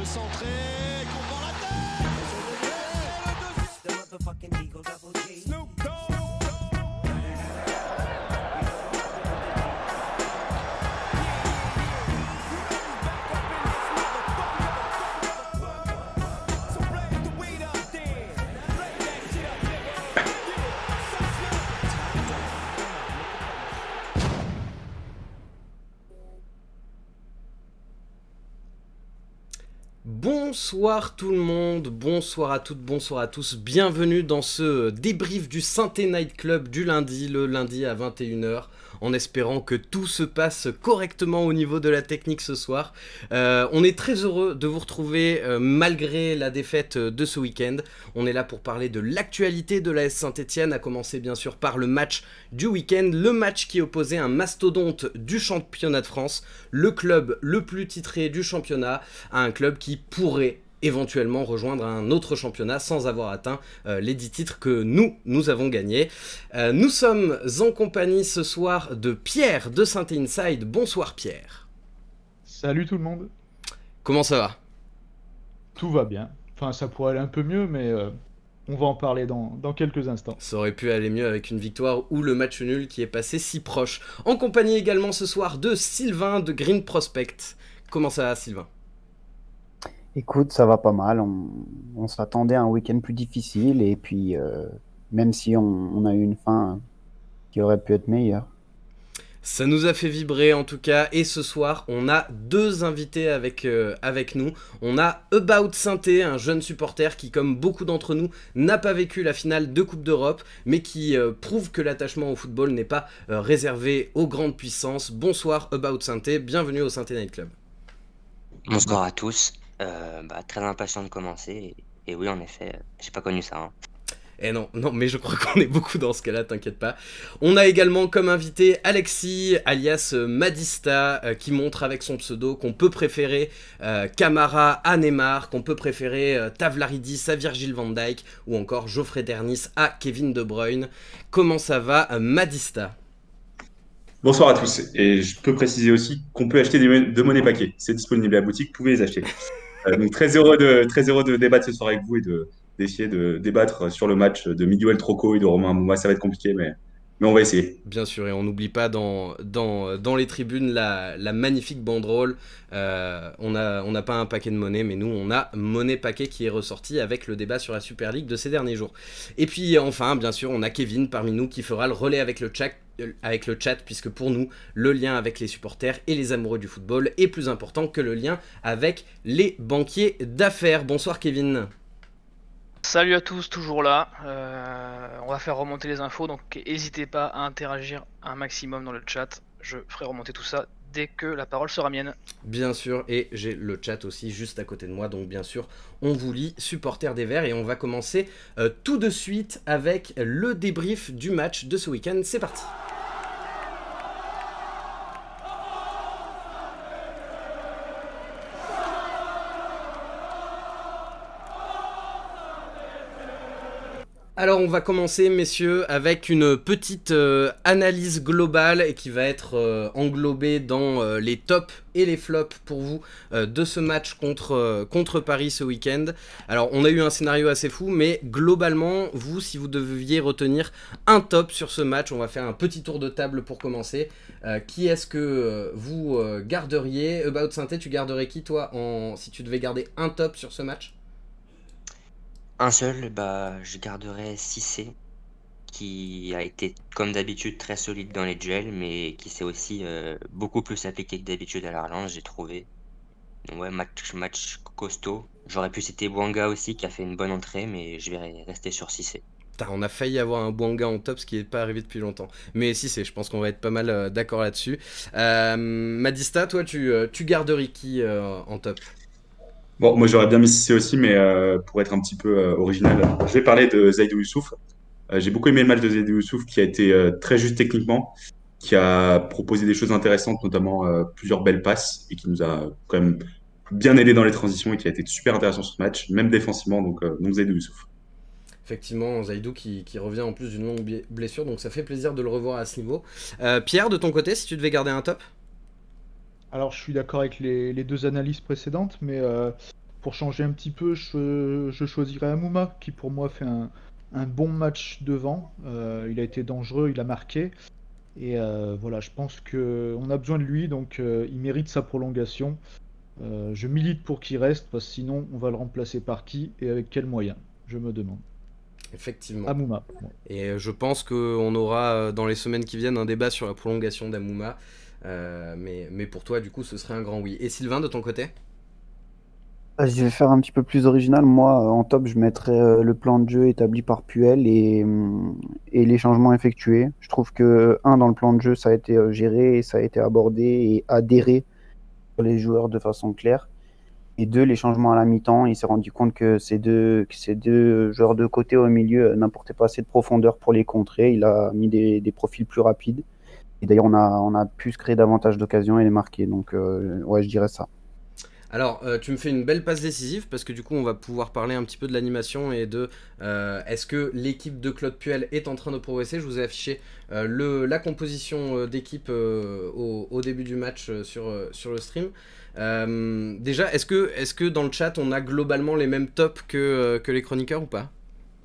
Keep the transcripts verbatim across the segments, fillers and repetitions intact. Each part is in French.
peut centrer, contre la tête. Snoop Dogg. Bonsoir tout le monde, bonsoir à toutes, bonsoir à tous, bienvenue dans ce débrief du Synthé Night Club du lundi, le lundi à vingt et une heures, en espérant que tout se passe correctement au niveau de la technique ce soir. Euh, on est très heureux de vous retrouver euh, malgré la défaite de ce week-end. On est là pour parler de l'actualité de l'A S Saint-Etienne, à commencer bien sûr par le match du week-end, le match qui opposait un mastodonte du championnat de France, le club le plus titré du championnat, à un club qui pourrait éventuellement rejoindre un autre championnat sans avoir atteint euh, les dix titres que nous, nous avons gagnés. Euh, nous sommes en compagnie ce soir de Pierre de Synthé Inside. Bonsoir Pierre. Salut tout le monde. Comment ça va? Tout va bien. Enfin, ça pourrait aller un peu mieux, mais euh, on va en parler dans, dans quelques instants. Ça aurait pu aller mieux avec une victoire ou le match nul qui est passé si proche. En compagnie également ce soir de Sylvain de Green Prospect. Comment ça va Sylvain? Écoute, ça va pas mal. On, on s'attendait à un week-end plus difficile et puis euh, même si on, on a eu une fin qui aurait pu être meilleure. Ça nous a fait vibrer en tout cas, et ce soir on a deux invités avec, euh, avec nous. On a About Synthé, un jeune supporter qui, comme beaucoup d'entre nous, n'a pas vécu la finale de Coupe d'Europe, mais qui euh, prouve que l'attachement au football n'est pas euh, réservé aux grandes puissances. Bonsoir About Synthé, bienvenue au Synthé Night Club. Bonsoir à tous. Euh, bah, très impatient de commencer, et, et oui en effet, j'ai pas connu ça. Hein. Eh non, non, mais je crois qu'on est beaucoup dans ce cas-là, t'inquiète pas. On a également comme invité Alexis, alias euh, Madista, euh, qui montre avec son pseudo qu'on peut préférer euh, Camara à Neymar, qu'on peut préférer euh, Tavlaridis à Virgil van Dijk, ou encore Geoffrey Dernis à Kevin De Bruyne. Comment ça va, euh, Madista? Bonsoir à tous, et je peux préciser aussi qu'on peut acheter des, de monnaies paquets. C'est disponible à la boutique, vous pouvez les acheter. Euh, donc très heureux de, très heureux de débattre ce soir avec vous et de, d'essayer de débattre sur le match de Miguel Troco et de Romain Mouma. Ça va être compliqué, mais, mais on va essayer. Bien sûr, et on n'oublie pas dans, dans, dans les tribunes la, la magnifique banderole. Euh, on n'a on n'a pas un paquet de monnaie, mais nous on a monnaie paquet qui est ressorti avec le débat sur la Super League de ces derniers jours. Et puis enfin, bien sûr, on a Kevin parmi nous qui fera le relais avec le chat. avec le chat, puisque pour nous, le lien avec les supporters et les amoureux du football est plus important que le lien avec les banquiers d'affaires. Bonsoir Kevin. Salut à tous, toujours là. Euh, on va faire remonter les infos, donc n'hésitez pas à interagir un maximum dans le chat. Je ferai remonter tout ça dès que la parole sera mienne. Bien sûr, et j'ai le chat aussi juste à côté de moi, donc bien sûr, on vous lit, supporters des Verts, et on va commencer euh, tout de suite avec le débrief du match de ce week-end. C'est parti. Alors on va commencer messieurs avec une petite euh, analyse globale et qui va être euh, englobée dans euh, les tops et les flops pour vous euh, de ce match contre, euh, contre Paris ce week-end. Alors on a eu un scénario assez fou, mais globalement vous, si vous deviez retenir un top sur ce match, on va faire un petit tour de table pour commencer. Euh, qui est-ce que euh, vous euh, garderiez? About Synthé, tu garderais qui toi en... si tu devais garder un top sur ce match? Un seul, bah, je garderai Cissé, qui a été comme d'habitude très solide dans les duels, mais qui s'est aussi euh, beaucoup plus appliqué que d'habitude à la relance, j'ai trouvé. Donc ouais, match, match costaud. J'aurais pu citer Bouanga aussi, qui a fait une bonne entrée, mais je vais rester sur Cissé. Putain, on a failli avoir un Bouanga en top, ce qui n'est pas arrivé depuis longtemps. Mais Cissé, je pense qu'on va être pas mal euh, d'accord là-dessus. Euh, Madista, toi, tu, euh, tu garderais qui euh, en top? Bon, moi j'aurais bien mis Cissé aussi, mais euh, pour être un petit peu euh, original, je vais parler de Zaïdou Youssouf. Euh, j'ai beaucoup aimé le match de Zaïdou Youssouf, qui a été euh, très juste techniquement, qui a proposé des choses intéressantes, notamment euh, plusieurs belles passes, et qui nous a quand même bien aidé dans les transitions, et qui a été super intéressant sur ce match, même défensivement, donc, euh, donc Zaïdou Youssouf. Effectivement, Zaïdou qui, qui revient en plus d'une longue blessure, donc ça fait plaisir de le revoir à ce niveau. Euh, Pierre, de ton côté, si tu devais garder un top? Alors, je suis d'accord avec les, les deux analyses précédentes, mais euh, pour changer un petit peu, je, je choisirais Amouma, qui pour moi fait un, un bon match devant. Euh, il a été dangereux, il a marqué. Et euh, voilà, je pense qu'on a besoin de lui, donc euh, il mérite sa prolongation. Euh, je milite pour qu'il reste, parce que sinon on va le remplacer par qui et avec quels moyens, je me demande. Effectivement. Amouma. Ouais. Et euh, je pense qu'on aura euh, dans les semaines qui viennent un débat sur la prolongation d'Amouma. Euh, mais, mais pour toi, du coup, ce serait un grand oui. Et Sylvain, de ton côté? Euh, Je vais faire un petit peu plus original. Moi, euh, en top, je mettrais euh, le plan de jeu établi par Puel et, hum, et les changements effectués. Je trouve que, un, dans le plan de jeu, ça a été euh, géré, et ça a été abordé et adhéré sur les joueurs de façon claire. Et deux, les changements à la mi-temps, il s'est rendu compte que ces deux, que ces deux joueurs de côté au milieu euh, n'apportaient pas assez de profondeur pour les contrer. Il a mis des, des profils plus rapides. Et d'ailleurs, on a, on a pu se créer davantage d'occasions et les marquer. Donc, euh, ouais, je dirais ça. Alors, euh, tu me fais une belle passe décisive parce que du coup, on va pouvoir parler un petit peu de l'animation et de euh, est-ce que l'équipe de Claude Puel est en train de progresser. Je vous ai affiché euh, le, la composition euh, d'équipe euh, au, au début du match euh, sur, euh, sur le stream. Euh, déjà, est-ce que, est-ce que dans le chat, on a globalement les mêmes tops que, euh, que les chroniqueurs ou pas?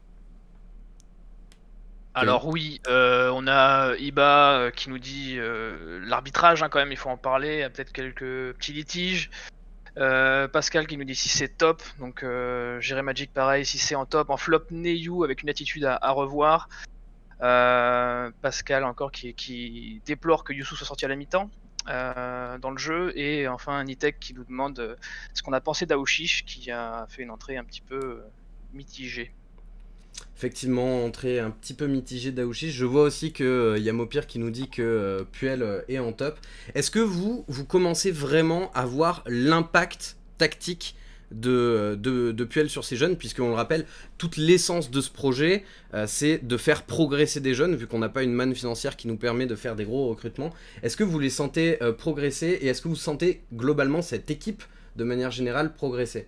Alors oui, euh, on a Iba euh, qui nous dit euh, l'arbitrage, hein, quand même, il faut en parler, il y a peut-être quelques petits litiges. Euh, Pascal qui nous dit si c'est top, donc euh, Jéré Magic pareil, si c'est en top, en flop Neyu avec une attitude à, à revoir. Euh, Pascal encore qui, qui déplore que Youssou soit sorti à la mi-temps euh, dans le jeu, et enfin Nitek qui nous demande euh, ce qu'on a pensé d'Aouchiche qui a fait une entrée un petit peu euh, mitigée. Effectivement, entrée un petit peu mitigée d'Aouchiche. Je vois aussi qu'il euh, y a Mopir qui nous dit que euh, Puel euh, est en top. Est-ce que vous, vous commencez vraiment à voir l'impact tactique de, de, de Puel sur ces jeunes, puisqu'on le rappelle, toute l'essence de ce projet, euh, c'est de faire progresser des jeunes, vu qu'on n'a pas une manne financière qui nous permet de faire des gros recrutements. Est-ce que vous les sentez euh, progresser, et est-ce que vous sentez globalement cette équipe, de manière générale, progresser?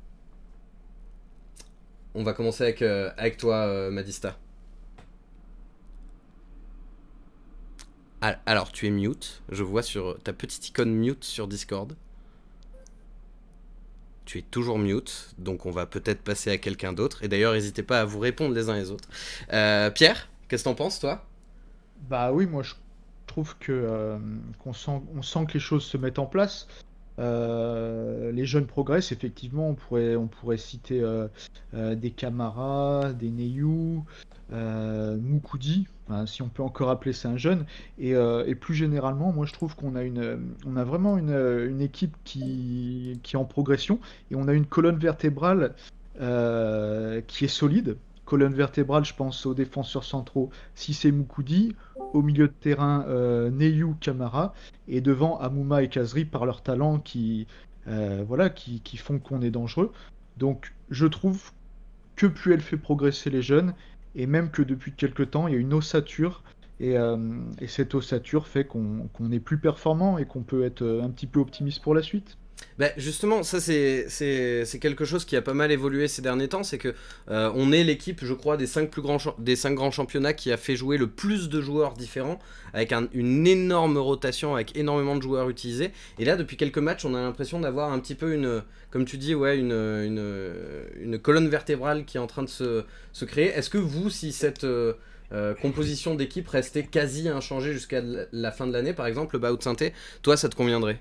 On va commencer avec, euh, avec toi, euh, Madista. Alors, tu es mute. Je vois sur ta petite icône mute sur Discord. Tu es toujours mute, donc on va peut-être passer à quelqu'un d'autre. Et d'ailleurs, n'hésitez pas à vous répondre les uns les autres. Euh, Pierre, qu'est-ce que t'en penses, toi? Bah oui, moi je trouve que euh, qu'on sent, on sent que les choses se mettent en place. Euh, les jeunes progressent, effectivement. On pourrait, on pourrait citer euh, euh, des Camara, des Neyu, euh, Moukoudi, enfin, si on peut encore appeler ça un jeune. Et, euh, et plus généralement, moi je trouve qu'on a une, on a vraiment une, une équipe qui, qui est en progression, et on a une colonne vertébrale euh, qui est solide. Colonne vertébrale, je pense aux défenseurs centraux, Cissé, Moukoudi, au milieu de terrain, euh, Neyu, Camara, et devant Amouma et Kazri par leur talent qui, euh, voilà, qui, qui font qu'on est dangereux. Donc je trouve que Puel fait progresser les jeunes, et même que depuis quelque temps, il y a une ossature, et, euh, et cette ossature fait qu'on qu'on est plus performant et qu'on peut être euh, un petit peu optimiste pour la suite. Bah justement, ça c'est c'est c'est quelque chose qui a pas mal évolué ces derniers temps, c'est que euh, on est l'équipe, je crois, des cinq plus grands cha- des cinq grands championnats qui a fait jouer le plus de joueurs différents, avec un- une énorme rotation, avec énormément de joueurs utilisés. Et là, depuis quelques matchs, on a l'impression d'avoir un petit peu une, comme tu dis, ouais, une une une colonne vertébrale qui est en train de se se créer. Est-ce que vous, si cette euh, euh, composition d'équipe restait quasi inchangée jusqu'à l- la fin de l'année, par exemple, le Bao de Sainté, toi, ça te conviendrait?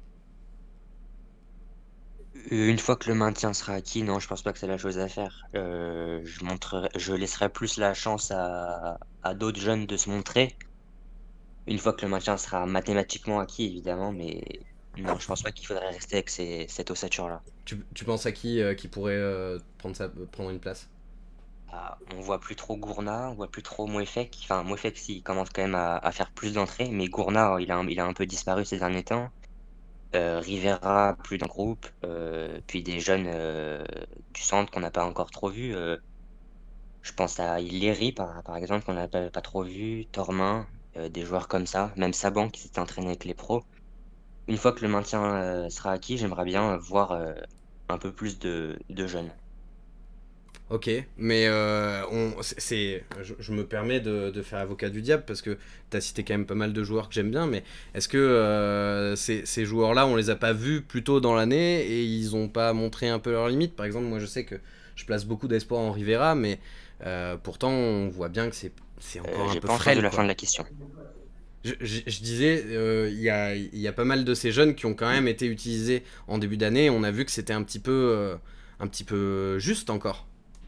Une fois que le maintien sera acquis, non, je pense pas que c'est la chose à faire. Euh, je montrerai, je laisserai plus la chance à, à d'autres jeunes de se montrer. Une fois que le maintien sera mathématiquement acquis, évidemment, mais non, je pense pas qu'il faudrait rester avec ces, cette ossature-là. Tu, tu penses à qui euh, qui pourrait euh, prendre, sa, prendre une place? Ah, on voit plus trop Gourna, on voit plus trop Mouefek. Enfin, Mouefek, si, il commence quand même à, à faire plus d'entrées, mais Gourna, il a, un- il a un peu disparu ces derniers temps. Euh, Rivera, plus dans le groupe, euh, puis des jeunes euh, du centre qu'on n'a pas encore trop vus. euh, je pense à Illeri, par, par exemple, qu'on n'a pas, pas trop vu, Tormin, euh, des joueurs comme ça, même Saban qui s'était entraîné avec les pros. Une fois que le maintien euh, sera acquis, j'aimerais bien voir euh, un peu plus de, de jeunes. Ok, mais euh, on, c'est, c'est- je, je me permets de, de faire avocat du diable parce que tu as cité quand même pas mal de joueurs que j'aime bien, mais est-ce que euh, ces, ces joueurs-là, on les a pas vus plus tôt dans l'année et ils ont pas montré un peu leurs limites? Par exemple, moi je sais que je place beaucoup d'espoir en Rivera, mais euh, pourtant on voit bien que c'est, c'est Euh, encore un j'ai peu pas entendu frêle, la fin quoi. de la question. Je, je- je disais, euh, il y a, il y a pas mal de ces jeunes qui ont quand même été utilisés en début d'année et on a vu que c'était un petit peu, euh, un petit peu juste encore.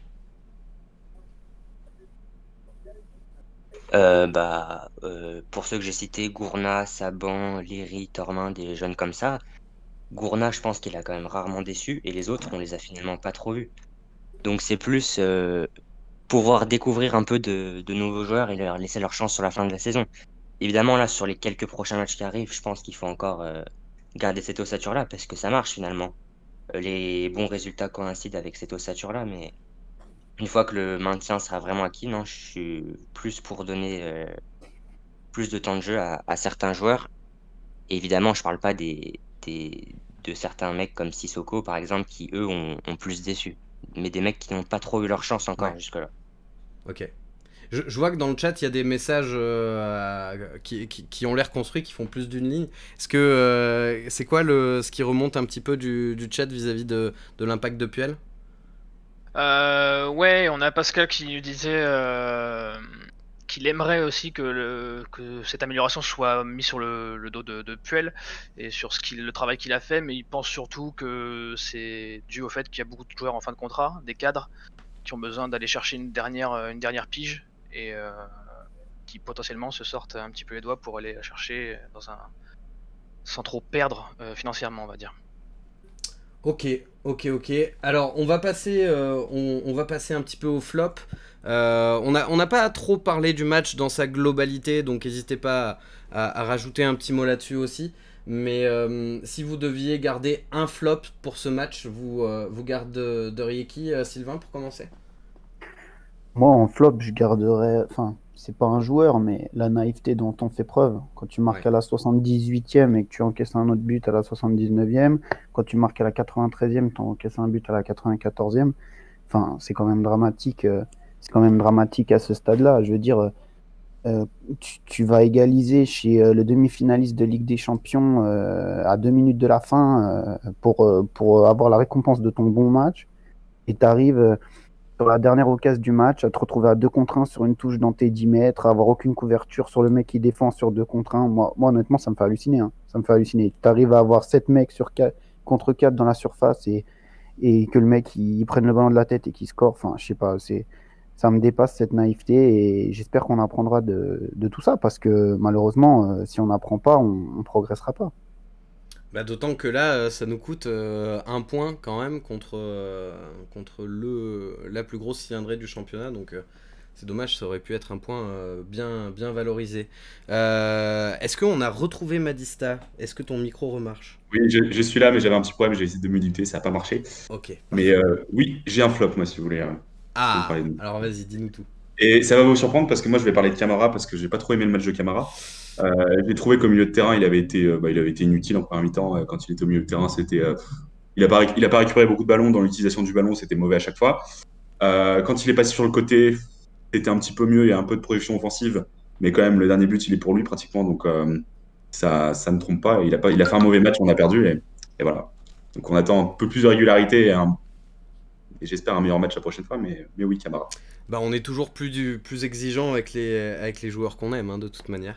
Euh, bah, euh, pour ceux que j'ai cités, Gourna, Saban, Léry, Tormin, des jeunes comme ça, Gourna, je pense qu'il a quand même rarement déçu, et les autres, on les a finalement pas trop vus. Donc c'est plus euh, pouvoir découvrir un peu de, de nouveaux joueurs et leur laisser leur chance sur la fin de la saison. Évidemment, là, sur les quelques prochains matchs qui arrivent, je pense qu'il faut encore euh, garder cette ossature-là, parce que ça marche finalement. Euh, les bons résultats coïncident avec cette ossature-là, mais une fois que le maintien sera vraiment acquis, non, je suis plus pour donner euh, plus de temps de jeu à, à certains joueurs. Et évidemment, je parle pas des, des, de certains mecs comme Sissoko, par exemple, qui, eux, ont, ont plus déçu. Mais des mecs qui n'ont pas trop eu leur chance Ouais, encore jusque-là. ok. Je, je vois que dans le chat, il y a des messages euh, qui, qui, qui ont l'air construits, qui font plus d'une ligne. Est-ce que euh, c'est quoi le, ce qui remonte un petit peu du, du chat vis-à-vis de, de l'impact de Puel? Euh, ouais, on a Pascal qui nous disait euh, qu'il aimerait aussi que, le, que cette amélioration soit mise sur le, le dos de, de Puel et sur ce qu'il, le travail qu'il a fait, mais il pense surtout que c'est dû au fait qu'il y a beaucoup de joueurs en fin de contrat, des cadres, qui ont besoin d'aller chercher une dernière, une dernière pige et euh, qui potentiellement se sortent un petit peu les doigts pour aller la chercher dans un, sans trop perdre euh, financièrement, on va dire. Ok, ok, ok. Alors, on va passer, euh, on, on va passer un petit peu au flop. Euh, on n'a on n'a pas trop parlé du match dans sa globalité, donc n'hésitez pas à, à- à rajouter un petit mot là-dessus aussi. Mais euh, si vous deviez garder un flop pour ce match, vous, euh, vous garderiez qui, euh, Sylvain, pour commencer? Moi, en flop, je garderais. Enfin, c'est pas un joueur, mais la naïveté dont on fait preuve. Quand tu marques Ouais. à la soixante-dix-huitième et que tu encaisses un autre but à la soixante-dix-neuvième, quand tu marques à la quatre-vingt-treizième, tu encaisses un but à la quatre-vingt-quatorzième. Enfin, c'est quand même dramatique. euh, C'est quand même dramatique à ce stade-là. Je veux dire, euh, tu, tu vas égaliser chez euh, le demi-finaliste de Ligue des Champions euh, à deux minutes de la fin euh, pour, euh, pour avoir la récompense de ton bon match. Et tu arrives sur la dernière occasion du match, à te retrouver à deux contre un sur une touche dans tes dix mètres, à avoir aucune couverture sur le mec qui défend sur deux contre un. Moi, moi honnêtement, ça me fait halluciner. Hein. Ça me fait halluciner. Tu arrives à avoir sept mecs sur quatre, contre quatre dans la surface et, et que le mec il, il prenne le ballon de la tête et qu'il score. Enfin, je sais pas, c'est, ça me dépasse cette naïveté et j'espère qu'on apprendra de, de tout ça parce que malheureusement, euh, si on n'apprend pas, on ne progressera pas. Bah, d'autant que là, euh, ça nous coûte euh, un point quand même contre, euh, contre le, la plus grosse cylindrée du championnat. Donc euh, c'est dommage, ça aurait pu être un point euh, bien, bien valorisé. Euh, est-ce qu'on a retrouvé Madista? Est-ce que ton micro remarche? Oui, je, je suis là, mais j'avais un petit problème, j'ai essayé de me muter, ça n'a pas marché. Ok, Mais parfait. euh, oui, j'ai un flop, moi, si vous voulez. euh, si vous me Ah, parlez de nous. alors vas-y, dis-nous tout. Et ça va vous surprendre parce que moi, je vais parler de Camara parce que j'ai pas trop aimé le match de Camara. Euh, j'ai trouvé qu'au milieu de terrain, il avait été, euh, bah, il avait été inutile en première mi-temps. Euh, quand il était au milieu de terrain, c'était, euh, il a pas, réc- il a pas récupéré beaucoup de ballons. Dans l'utilisation du ballon, c'était mauvais à chaque fois. Euh, quand il est passé sur le côté, c'était un petit peu mieux. Il y a un peu de production offensive, mais quand même, le dernier but, il est pour lui pratiquement. Donc euh, ça, ça ne trompe pas. Il a pas, il a fait un mauvais match, on a perdu et, et voilà. Donc on attend un peu plus de régularité et, un- et j'espère un meilleur match la prochaine fois. Mais, mais oui, Camara. Bah, on est toujours plus, du, plus exigeant avec les, avec les joueurs qu'on aime, hein, de toute manière.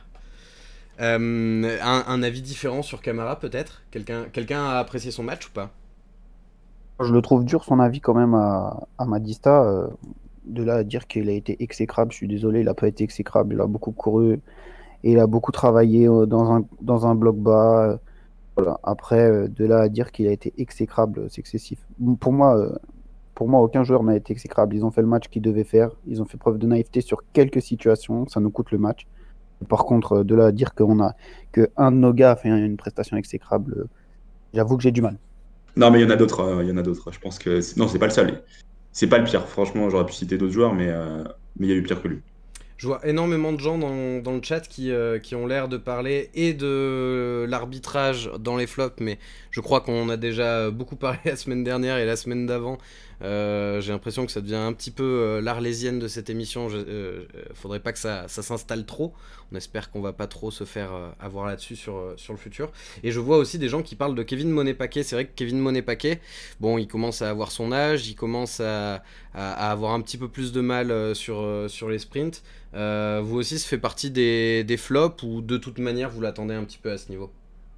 Euh, un, un avis différent sur Camara, peut-être? Quelqu'un, quelqu'un a apprécié son match ou pas? Je le trouve dur son avis quand même à, à Madista. euh, de là à dire qu'il a été exécrable, je suis désolé, il n'a pas été exécrable. Il a beaucoup couru et il a beaucoup travaillé euh, dans un, dans un bloc bas. euh, Voilà. Après, euh, de là à dire qu'il a été exécrable, c'est excessif. Pour moi, euh, pour moi, aucun joueur n'a été exécrable. Ils ont fait le match qu'ils devaient faire. Ils ont fait preuve de naïveté sur quelques situations. Ça nous coûte le match. Par contre, euh, de là à dire qu'on a que un de nos gars a fait une prestation exécrable, euh, j'avoue que j'ai du mal. Non, mais il y en a d'autres. euh, Il y en a d'autres. Je pense que c'est- non, c'est pas le seul. C'est pas le pire. Franchement, j'aurais pu citer d'autres joueurs, mais euh, mais il y a eu pire que lui. Je vois énormément de gens dans, dans le chat qui, euh, qui ont l'air de parler et de l'arbitrage dans les flops, mais je crois qu'on a déjà beaucoup parlé la semaine dernière et la semaine d'avant Euh, j'ai l'impression que ça devient un petit peu euh, l'arlésienne de cette émission. Je, euh, faudrait pas que ça, ça s'installe trop. On espère qu'on va pas trop se faire euh, avoir là-dessus sur, euh, sur le futur. Et je vois aussi des gens qui parlent de Kevin Monet-Paquet. C'est vrai que Kevin Monet-Paquet, bon, il commence à avoir son âge, il commence à, à, à avoir un petit peu plus de mal euh, sur, euh, sur les sprints. Euh, vous aussi, ça fait partie des, des flops ou de toute manière, vous l'attendez un petit peu à ce niveau?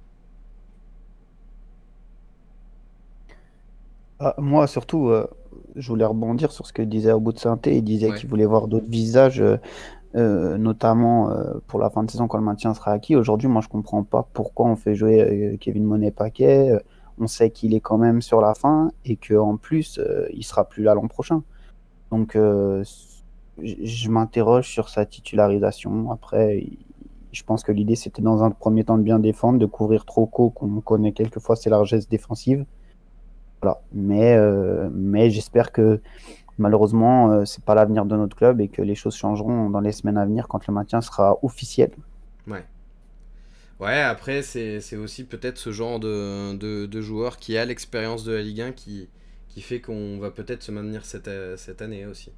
Ah, moi, surtout, euh, je voulais rebondir sur ce que disait Au bout de Sainté. Il disait Ouais. qu'il voulait voir d'autres visages, euh, euh, notamment euh, pour la fin de saison quand le maintien sera acquis. Aujourd'hui, moi, je comprends pas pourquoi on fait jouer euh, Kevin Monet-Paquet. Euh, on sait qu'il est quand même sur la fin et qu'en plus, euh, il sera plus là l'an prochain. Donc, euh, je je m'interroge sur sa titularisation. Après, il- je pense que l'idée, c'était dans un premier temps de bien défendre, de couvrir Troco, qu'on connaît quelquefois ses largesses défensives. Voilà. Mais, euh, mais j'espère que malheureusement, euh, c'est pas l'avenir de notre club et que les choses changeront dans les semaines à venir quand le maintien sera officiel. Ouais. Ouais, après, c'est c'est aussi peut-être ce genre de, de, de joueur qui a l'expérience de la Ligue un qui, qui fait qu'on va peut-être se maintenir cette, euh, cette année aussi.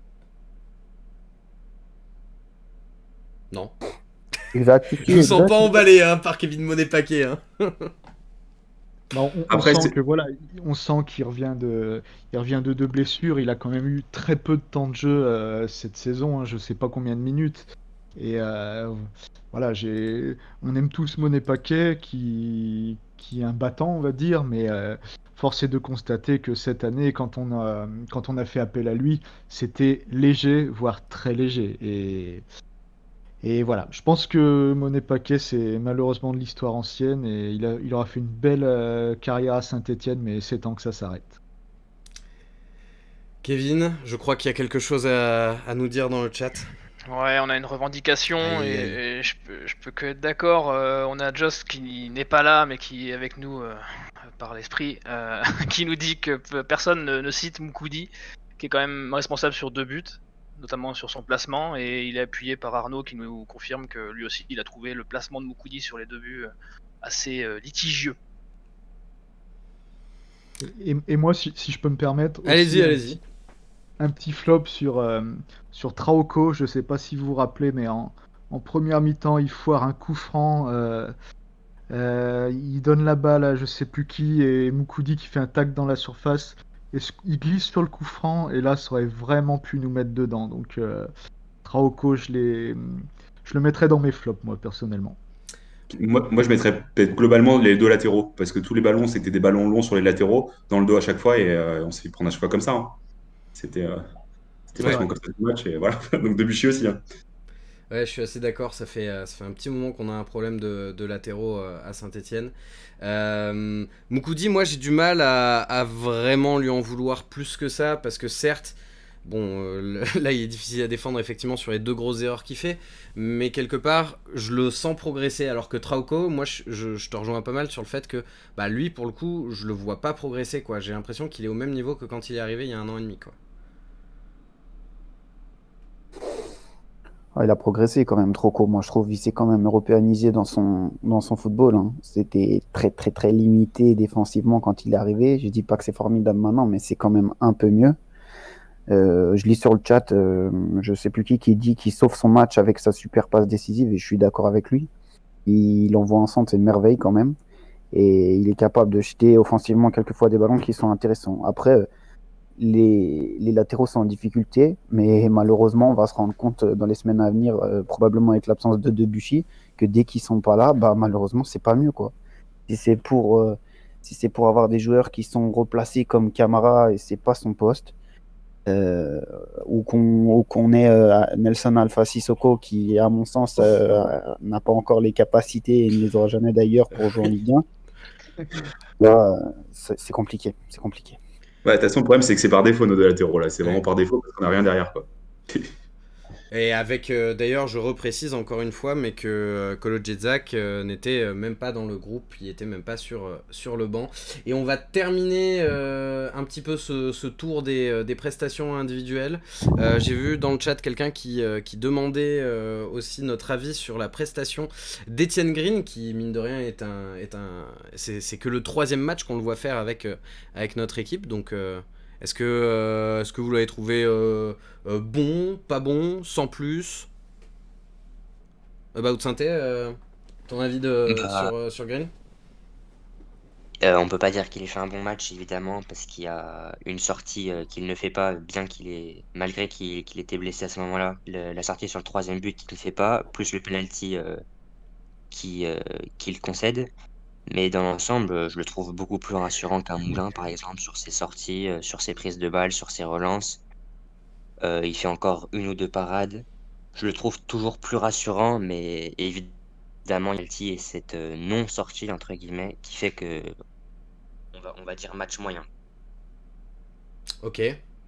Non. Exact. Je vous sens exact. pas emballé hein, par Kevin Monet-Paquet. Hein. Bah, on, on Après, sent c'est- que voilà, on sent qu'il revient de, il revient de deux blessures. Il a quand même eu très peu de temps de jeu euh, cette saison. Hein, je sais pas combien de minutes. Et euh, voilà, j'ai, on aime tous Monet Paquet qui, qui est un battant, on va dire, mais euh, force est de constater que cette année, quand on a, quand on a fait appel à lui, c'était léger, voire très léger. Et et voilà, je pense que Monet Paquet, c'est malheureusement de l'histoire ancienne et il a, il aura fait une belle euh, carrière à Saint-Étienne, mais c'est temps que ça s'arrête. Kevin, je crois qu'il y a quelque chose à, à nous dire dans le chat. Ouais, on a une revendication Aïe, et, aïe, aïe. et je, peux, je peux que être d'accord. Euh, on a Joss qui n'est pas là, mais qui est avec nous euh, par l'esprit, euh, qui nous dit que p- personne ne, ne cite Moukoudi, qui est quand même responsable sur deux buts, notamment sur son placement, et il est appuyé par Arnaud qui nous confirme que lui aussi il a trouvé le placement de Moukoudi sur les deux buts euh, assez euh, litigieux. Et, et moi, si, si je peux me permettre, aussi Allez-y, un allez-y. petit, un petit flop sur, euh, sur Traoko. Je sais pas si vous vous rappelez, mais en, en première mi-temps, il foire un coup franc. euh, euh, il donne la balle à je sais plus qui et Moukoudi qui fait un tac dans la surface. Et ce- il glisse sur le coup franc et là, ça aurait vraiment pu nous mettre dedans. Donc, euh, Traoko, je l'ai, je le mettrais dans mes flops, moi, personnellement. Moi, moi, je mettrais peut-être globalement les deux latéraux, parce que tous les ballons, c'était des ballons longs sur les latéraux, dans le dos à chaque fois, et euh, on s'est fait prendre à chaque fois comme ça. Hein. C'était euh, c'était Ouais. vachement comme ça le match, et voilà. Donc Debuchy aussi. Hein. Ouais, je suis assez d'accord. Ça fait, euh, ça fait un petit moment qu'on a un problème de, de latéraux euh, à Saint-Etienne. Euh, Moukoudi, moi j'ai du mal à, à vraiment lui en vouloir plus que ça, parce que certes, bon, euh, le- là il est difficile à défendre effectivement sur les deux grosses erreurs qu'il fait, mais quelque part, je le sens progresser. Alors que Trauco, moi je, je- je te rejoins pas mal sur le fait que bah, lui, pour le coup, je le vois pas progresser, quoi. J'ai l'impression qu'il est au même niveau que quand il est arrivé il y a un an et demi, quoi. Ah, il a progressé quand même, Troco. Moi, je trouve il s'est quand même européanisé dans son, dans son football. Hein. C'était très, très, très limité défensivement quand il est arrivé. Je dis pas que c'est formidable maintenant, mais c'est quand même un peu mieux. Euh, je lis sur le chat, euh, je sais plus qui, qui dit qu'il sauve son match avec sa super passe décisive et je suis d'accord avec lui. Il envoie un centre, c'est une merveille quand même. Et il est capable de jeter offensivement quelquefois des ballons qui sont intéressants. Après, euh, les, les latéraux sont en difficulté, mais malheureusement, on va se rendre compte euh, dans les semaines à venir, euh, probablement avec l'absence de Debuchy, que dès qu'ils sont pas là, bah malheureusement, c'est pas mieux, quoi. Si c'est pour, euh, si c'est pour avoir des joueurs qui sont replacés comme Camara et c'est pas son poste, euh, ou qu'on ou qu'on ait euh, Nelson Alpha Sissoko qui, à mon sens, euh, n'a pas encore les capacités et ne les aura jamais d'ailleurs pour jouer en Ligue un, là, euh, c'est c'est compliqué, c'est compliqué. Ouais, de toute façon, le problème, c'est que c'est par défaut nos deux latéraux, là. C'est vraiment Ouais. par défaut, parce qu'on n'a rien derrière, quoi. Et avec, euh, d'ailleurs, je reprécise encore une fois, mais que euh, Kolo Djezak euh, n'était euh, même pas dans le groupe, il était même pas sur, euh, sur le banc. Et on va terminer euh, un petit peu ce, ce tour des, euh, des prestations individuelles. Euh, J'ai vu dans le chat quelqu'un qui, euh, qui demandait euh, aussi notre avis sur la prestation d'Etienne Green, qui mine de rien est un... Est un c'est c'est que le troisième match qu'on le voit faire avec, euh, avec notre équipe, donc... Euh, Est-ce que, euh, est-ce que vous l'avez trouvé euh, euh, bon, pas bon, sans plus? About Sainté, euh, ton avis de, Bah, sur, euh, sur Green? euh, on peut pas dire qu'il ait fait un bon match, évidemment, parce qu'il y a une sortie euh, qu'il ne fait pas, bien qu'il est, malgré qu'il qu'il était blessé à ce moment-là. Le- la sortie sur le troisième but qu'il ne fait pas, plus le penalty euh, qui, euh, qu'il concède. Mais dans l'ensemble, euh, je le trouve beaucoup plus rassurant qu'un Moulin, par exemple, sur ses sorties, euh, sur ses prises de balles, sur ses relances. Euh, il fait encore une ou deux parades. Je le trouve toujours plus rassurant, mais évidemment, il y a le penalty et cette euh, non-sortie, entre guillemets, qui fait que, on va, on va dire match moyen. Ok.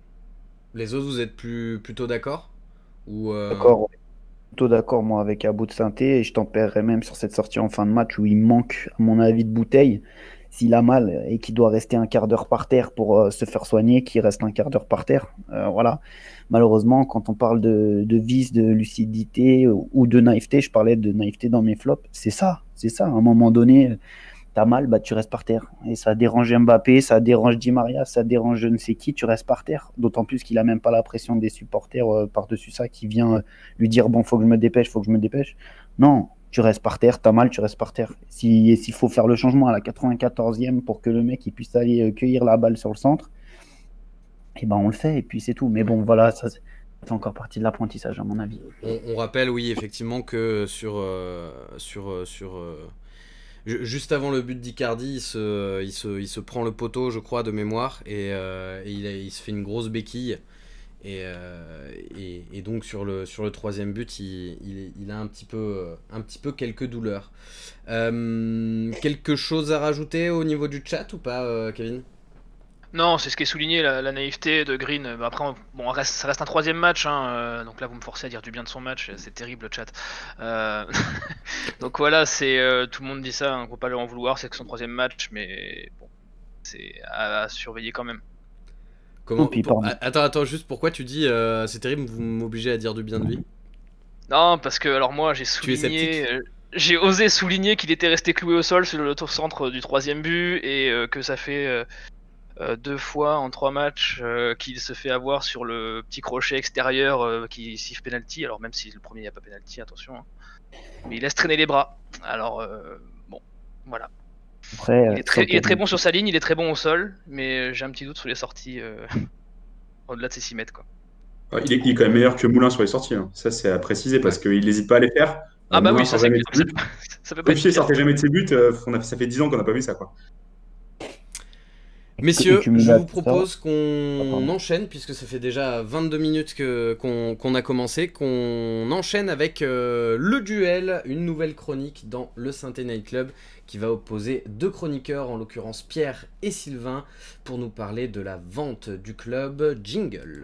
Les autres, vous êtes plus, plutôt d'accord? Ou euh, D'accord, ouais. Plutôt d'accord, moi, avec Abou de Sainté, et je tempérerais même sur cette sortie en fin de match où il manque, à mon avis, de bouteille. S'il a mal et qu'il doit rester un quart d'heure par terre pour euh, se faire soigner, qu'il reste un quart d'heure par terre. Euh, voilà. Malheureusement, quand on parle de, de vice, de lucidité ou, ou de naïveté, je parlais de naïveté dans mes flops, c'est ça, c'est ça. À un moment donné, t'as mal, bah, tu restes par terre. Et ça dérange Mbappé, ça dérange Di Maria, ça dérange je ne sais qui, tu restes par terre. D'autant plus qu'il a même pas la pression des supporters euh, par-dessus ça qui vient euh, lui dire bon, faut que je me dépêche, faut que je me dépêche. Non, tu restes par terre, t'as mal, tu restes par terre. Si, s'il faut faire le changement à la quatre-vingt-quatorzième pour que le mec il puisse aller euh, cueillir la balle sur le centre, et ben on le fait et puis c'est tout. Mais bon, voilà, ça c'est ça fait encore partie de l'apprentissage à mon avis. on, on rappelle, oui, effectivement, que sur, euh, sur, euh, sur euh, ju- juste avant le but d'Icardi, il se, il, se, il se prend le poteau, je crois, de mémoire, et, euh, et il, a- il se fait une grosse béquille. Et, euh, et, et donc sur le, sur le troisième but, il, il, il a un petit, peu, euh, un petit peu quelques douleurs. Euh, quelque chose à rajouter au niveau du chat ou pas, euh, Kevin? Non, c'est ce qui est souligné, la, la naïveté de Green. Bah, après, on- bon, reste, ça reste un troisième match, hein, euh, donc là vous me forcez à dire du bien de son match, c'est terrible le chat. Euh, donc voilà, c'est euh, tout le monde dit ça, hein, faut pas leur en vouloir, c'est que son troisième match, mais bon, c'est à, à surveiller quand même. Comment, Non, puis pour- pardon. a- attends, attends, juste pourquoi tu dis euh, c'est terrible, vous m'obligez à dire du bien de lui? Non, parce que alors moi j'ai Tu es souligné, sceptique? euh, j'ai osé souligner qu'il était resté cloué au sol sur le tour centre du troisième but et euh, que ça fait euh, euh, deux fois en trois matchs euh, qu'il se fait avoir sur le petit crochet extérieur euh, qui siffle penalty. Alors même si le premier il n'y a pas penalty, attention, hein. Mais il laisse traîner les bras. Alors euh, bon, voilà. Après, Il euh, est très, sur il est très le- bon sur sa ligne, il est très bon au sol, mais j'ai un petit doute sur les sorties euh, au-delà de ses six mètres quoi. Ouais, Il est, il est quand même meilleur que Moulin sur les sorties, hein. Ça, c'est à préciser parce qu'il n'hésite pas à les faire. Euh, Ah bah Moulin oui, ça sort c'est jamais de ça, ses buts. ça peut pas être Rufier pire. sortait jamais de ses buts. euh, on a- ça fait dix ans qu'on n'a pas vu ça, quoi. Messieurs, cumulé je à vous tout ça- propose Ah, qu'on pardon. enchaîne, puisque ça fait déjà vingt-deux minutes que- qu'on qu'on a commencé, qu'on enchaîne avec euh, le duel, une nouvelle chronique dans le Sainté Night Club, qui va opposer deux chroniqueurs, en l'occurrence Pierre et Sylvain, pour nous parler de la vente du club. Jingle.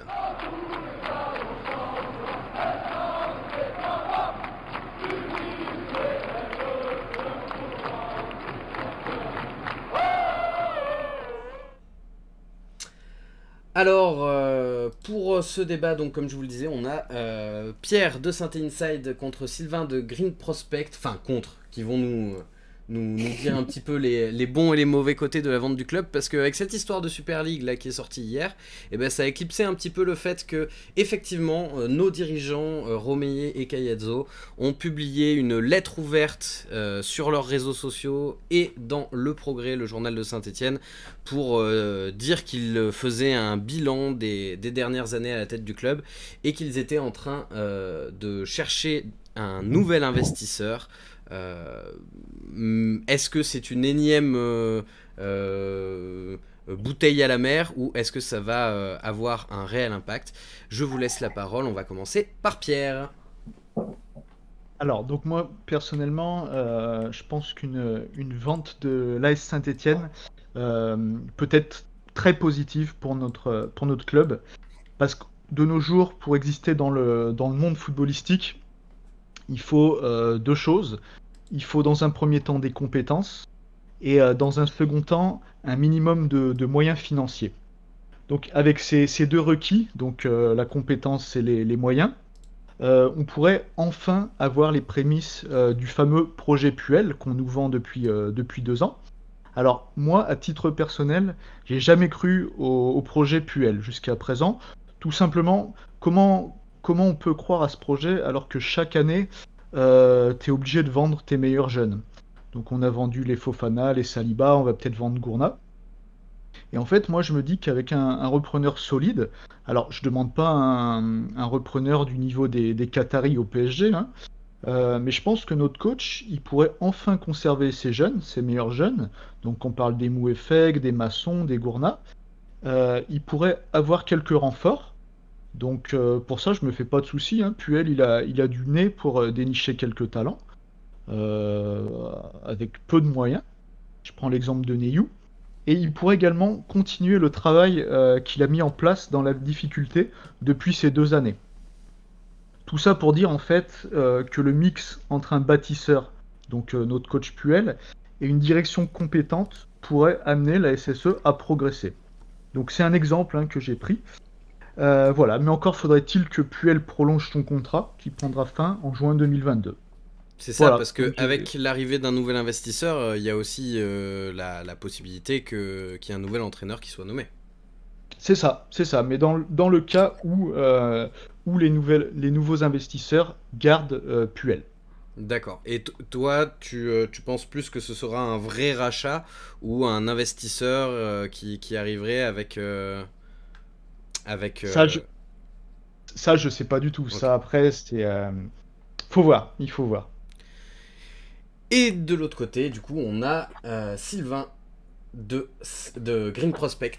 Alors, euh, pour ce débat, donc comme je vous le disais, on a euh, Pierre de Sainté Inside contre Sylvain de Green Prospect, enfin contre, qui vont nous, nous, nous dire un petit peu les, les bons et les mauvais côtés de la vente du club, parce qu'avec cette histoire de Super League là qui est sortie hier, eh ben, ça a éclipsé un petit peu le fait que, effectivement, euh, nos dirigeants, euh, Romeyer et Caiazzo, ont publié une lettre ouverte euh, sur leurs réseaux sociaux et dans Le Progrès, le journal de Saint-Étienne, pour euh, dire qu'ils faisaient un bilan des, des dernières années à la tête du club et qu'ils étaient en train euh, de chercher un nouvel investisseur. Euh, est-ce que c'est une énième euh, euh, bouteille à la mer ou est-ce que ça va euh, avoir un réel impact? Je vous laisse la parole, on va commencer par Pierre. Alors, donc moi, personnellement, euh, je pense qu'une une vente de l'A S Saint-Étienne euh, peut être très positive pour notre, pour notre club. Parce que de nos jours, pour exister dans le, dans le monde footballistique, il faut euh, deux choses. Il faut dans un premier temps des compétences et euh, dans un second temps un minimum de, de moyens financiers. Donc avec ces, ces deux requis, donc euh, la compétence et les, les moyens, euh, on pourrait enfin avoir les prémices euh, du fameux projet Puel qu'on nous vend depuis, euh, depuis deux ans, Alors, moi, à titre personnel, j'ai jamais cru au, au projet Puel jusqu'à présent. Tout simplement, comment, comment on peut croire à ce projet alors que chaque année, euh, tu es obligé de vendre tes meilleurs jeunes. Donc, on a vendu les Fofana, les Saliba, on va peut-être vendre Gourna. Et en fait, moi, je me dis qu'avec un, un repreneur solide, alors je demande pas un, un repreneur du niveau des, des Qataris au P S G, hein, euh, mais je pense que notre coach, il pourrait enfin conserver ses jeunes, ses meilleurs jeunes. Donc, on parle des Mouefeg, des Masson, des Gourna. Euh, il pourrait avoir quelques renforts. Donc, euh, pour ça, je me fais pas de soucis, hein. Puel, il a, il a du nez pour euh, dénicher quelques talents, euh, avec peu de moyens. Je prends l'exemple de Neyou. Et il pourrait également continuer le travail euh, qu'il a mis en place dans la difficulté depuis ces deux années. Tout ça pour dire en fait euh, que le mix entre un bâtisseur, donc euh, notre coach Puel, et une direction compétente pourrait amener la S S E à progresser. Donc c'est un exemple hein, que j'ai pris. Euh, voilà, mais encore faudrait-il que Puel prolonge son contrat, qui prendra fin en juin deux mille vingt-deux. C'est ça, Voilà. parce que Donc, euh, avec l'arrivée d'un nouvel investisseur, il y a aussi euh, la, la possibilité que, qu'il y ait un nouvel entraîneur qui soit nommé. C'est ça, c'est ça. Mais dans, dans le cas où, euh, où les, nouvelles, les nouveaux investisseurs gardent euh, Puel. D'accord. Et t- toi, tu, euh, tu penses plus que ce sera un vrai rachat ou un investisseur euh, qui, qui arriverait avec... euh, avec euh, Ça, je, ça, je sais pas du tout. Ok. Ça, après, c'est. euh, Faut voir, il faut voir. Et de l'autre côté, du coup, on a euh, Sylvain de, de Green Prospect.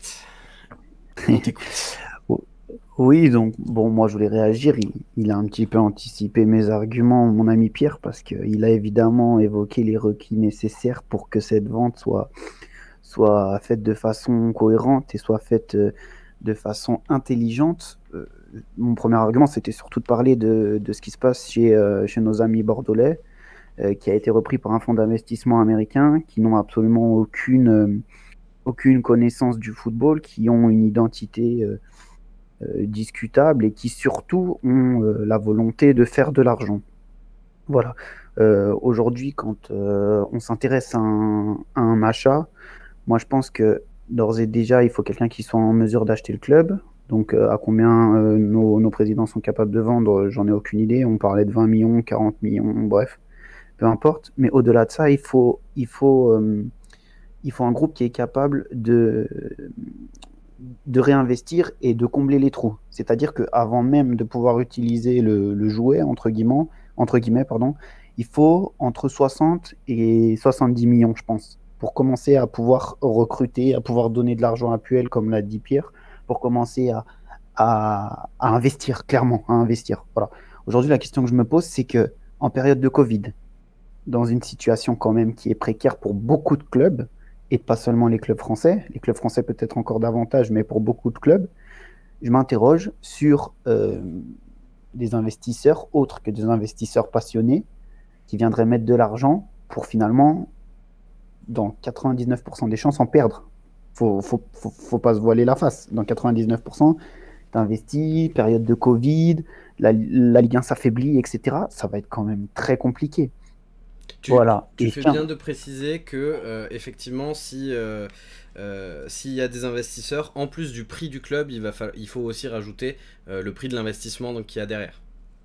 On t'écoute. Oui, donc bon, moi je voulais réagir. Il, il a un petit peu anticipé mes arguments, mon ami Pierre, parce qu'il a évidemment évoqué les requis nécessaires pour que cette vente soit, soit faite de façon cohérente et soit faite euh, de façon intelligente. Euh, mon premier argument, c'était surtout de parler de, de ce qui se passe chez, euh, chez nos amis bordelais, euh, qui a été repris par un fonds d'investissement américain, qui n'ont absolument aucune, euh, aucune connaissance du football, qui ont une identité euh, euh, discutable et qui surtout ont euh, la volonté de faire de l'argent. Voilà. Euh, aujourd'hui, quand euh, on s'intéresse à un, à un achat, moi je pense que d'ores et déjà, il faut quelqu'un qui soit en mesure d'acheter le club. Donc euh, à combien euh, nos, nos présidents sont capables de vendre, j'en ai aucune idée. On parlait de vingt millions, quarante millions, bref, peu importe. Mais au-delà de ça, il faut, il faut, euh, il faut un groupe qui est capable de, de réinvestir et de combler les trous. C'est-à-dire qu'avant même de pouvoir utiliser le, le jouet, entre guillemets, entre guillemets pardon, il faut entre soixante et soixante-dix millions, je pense, pour commencer à pouvoir recruter, à pouvoir donner de l'argent à Puel, comme l'a dit Pierre, pour commencer à, à, à investir, clairement, à investir. Voilà. Aujourd'hui, la question que je me pose, c'est que en période de Covid, dans une situation quand même qui est précaire pour beaucoup de clubs, et pas seulement les clubs français, les clubs français peut-être encore davantage, mais pour beaucoup de clubs, je m'interroge sur euh, des investisseurs autres que des investisseurs passionnés qui viendraient mettre de l'argent pour finalement, dans quatre-vingt-dix-neuf pour cent des chances, en perdre. Faut, faut, faut, faut pas se voiler la face. Dans quatre-vingt-dix-neuf pour cent, t'investis, période de Covid, la, la Ligue un s'affaiblit, et cetera. Ça va être quand même très compliqué. Tu, Voilà. tu Et fais tiens, bien de préciser que, euh, effectivement, si, euh, euh, s'il y a des investisseurs, en plus du prix du club, il, va fa- il faut aussi rajouter euh, le prix de l'investissement donc, qu'il y a derrière.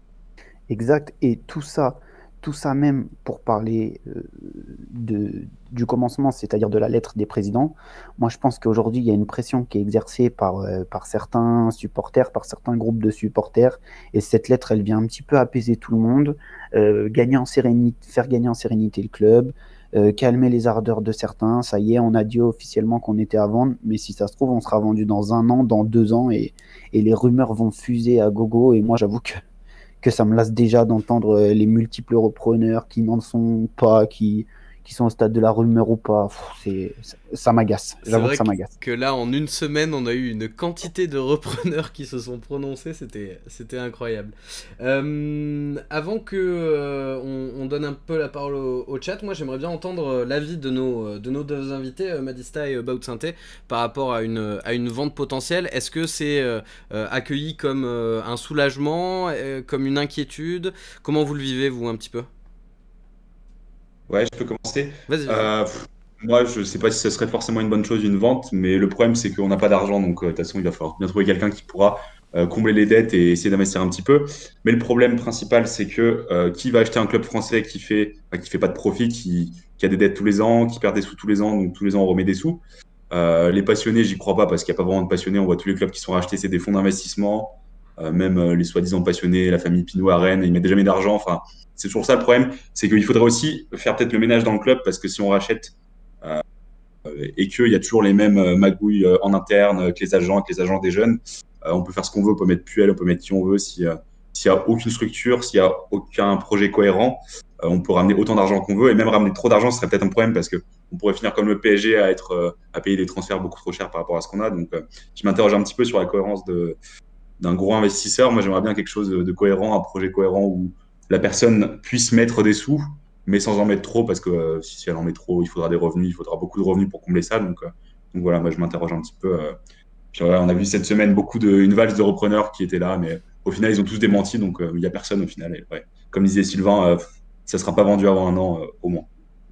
exact. Et tout ça, tout ça même pour parler euh, de, du commencement, c'est-à-dire de la lettre des présidents. Moi, je pense qu'aujourd'hui, il y a une pression qui est exercée par, euh, par certains supporters, par certains groupes de supporters. Et cette lettre, elle vient un petit peu apaiser tout le monde, euh, gagner en sérénité, faire gagner en sérénité le club, euh, calmer les ardeurs de certains. Ça y est, on a dit officiellement qu'on était à vendre, mais si ça se trouve, on sera vendu dans un an, dans deux ans, et, et les rumeurs vont fuser à gogo. Et moi, j'avoue que que ça me lasse déjà d'entendre euh, les multiples repreneurs qui n'en sont pas, qui, qui sont au stade de la rumeur ou pas. Pff, c'est, ça, ça m'agace. C'est J'avoue vrai que ça que, m'agace. que là, en une semaine, on a eu une quantité de repreneurs qui se sont prononcés, c'était, c'était incroyable. Euh, avant que euh, on, on donne un peu la parole au, au chat, moi j'aimerais bien entendre l'avis de nos, de nos deux invités, euh, Madista et euh, Baout Sainté, par rapport à une, à une vente potentielle. Est-ce que c'est euh, euh, accueilli comme euh, un soulagement, euh, comme une inquiétude? Comment vous le vivez, vous, un petit peu? Ouais, je peux commencer. Vas-y, vas-y. Euh, pff, Moi, je sais pas si ça serait forcément une bonne chose, une vente, mais le problème, c'est qu'on n'a pas d'argent. Donc, euh, de toute façon, il va falloir bien trouver quelqu'un qui pourra euh, combler les dettes et essayer d'investir un petit peu. Mais le problème principal, c'est que euh, qui va acheter un club français qui fait, enfin, qui fait pas de profit, qui, qui a des dettes tous les ans, qui perd des sous tous les ans, donc tous les ans, on remet des sous. Euh, les passionnés, j'y crois pas parce qu'il n'y a pas vraiment de passionnés. On voit tous les clubs qui sont rachetés, c'est des fonds d'investissement. Euh, même euh, les soi-disant passionnés, la famille Pinot à Rennes, ils mettent jamais d'argent. Enfin, c'est toujours ça le problème. C'est qu'il faudrait aussi faire peut-être le ménage dans le club parce que si on rachète euh, et qu'il y a toujours les mêmes euh, magouilles euh, en interne, avec les agents, avec les agents des jeunes, euh, on peut faire ce qu'on veut, on peut mettre Puel, on peut mettre qui on veut. Si, euh, s'il n'y a aucune structure, s'il n'y a aucun projet cohérent, euh, on peut ramener autant d'argent qu'on veut. Et même ramener trop d'argent, ce serait peut-être un problème parce qu'on pourrait finir comme le P S G à, être, euh, à payer des transferts beaucoup trop chers par rapport à ce qu'on a. Donc, euh, je m'interroge un petit peu sur la cohérence de, d'un gros investisseur. Moi, j'aimerais bien quelque chose de, de cohérent, un projet cohérent où la personne puisse mettre des sous, mais sans en mettre trop, parce que euh, si, si elle en met trop, il faudra des revenus, il faudra beaucoup de revenus pour combler ça. Donc, euh, donc voilà, moi, je m'interroge un petit peu. Euh, puis voilà, on a vu cette semaine beaucoup de, une valse de repreneurs qui étaient là, mais au final, ils ont tous démenti, donc euh, il n'y a personne au final. Et, ouais. Comme disait Sylvain, euh, ça ne sera pas vendu avant un an euh, au moins.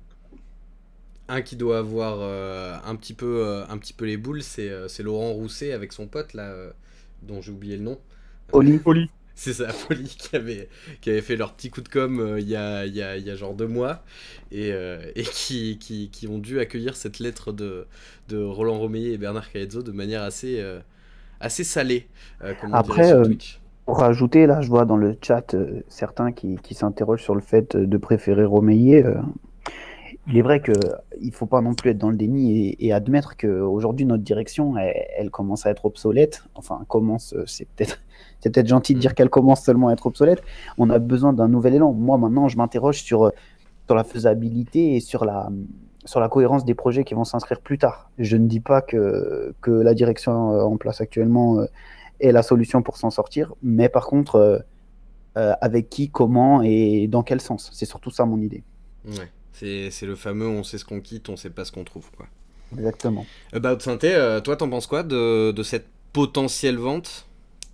Un qui doit avoir euh, un, petit peu, euh, un petit peu les boules, c'est euh, c'est Laurent Rousset avec son pote, là, euh, dont j'ai oublié le nom. Oli. Oli. C'est ça, Folie, qui avait, qui avait fait leur petit coup de com euh, il y, a, il y, a, il y a genre deux mois et, euh, et qui, qui, qui ont dû accueillir cette lettre de, de Roland Romeyer et Bernard Caezzo de manière assez, euh, assez salée, euh, comme on Après, dirait sur euh, Twitch. Pour rajouter, là, je vois dans le chat euh, certains qui, qui s'interrogent sur le fait de préférer Romeyer. Euh, il est vrai qu'il ne faut pas non plus être dans le déni et, et admettre qu'aujourd'hui, notre direction, elle, elle commence à être obsolète. Enfin, commence, c'est peut-être c'est peut-être gentil de dire qu'elle commence seulement à être obsolète. On a besoin d'un nouvel élan. Moi, maintenant, je m'interroge sur, sur la faisabilité et sur la, sur la cohérence des projets qui vont s'inscrire plus tard. Je ne dis pas que, que la direction en place actuellement est la solution pour s'en sortir, mais par contre, euh, euh, avec qui, comment et dans quel sens. C'est surtout ça mon idée. Ouais. C'est le fameux on sait ce qu'on quitte, on sait pas ce qu'on trouve, quoi. Exactement. Euh, bah, Synthé, euh, toi, t'en penses quoi de, de cette potentielle vente?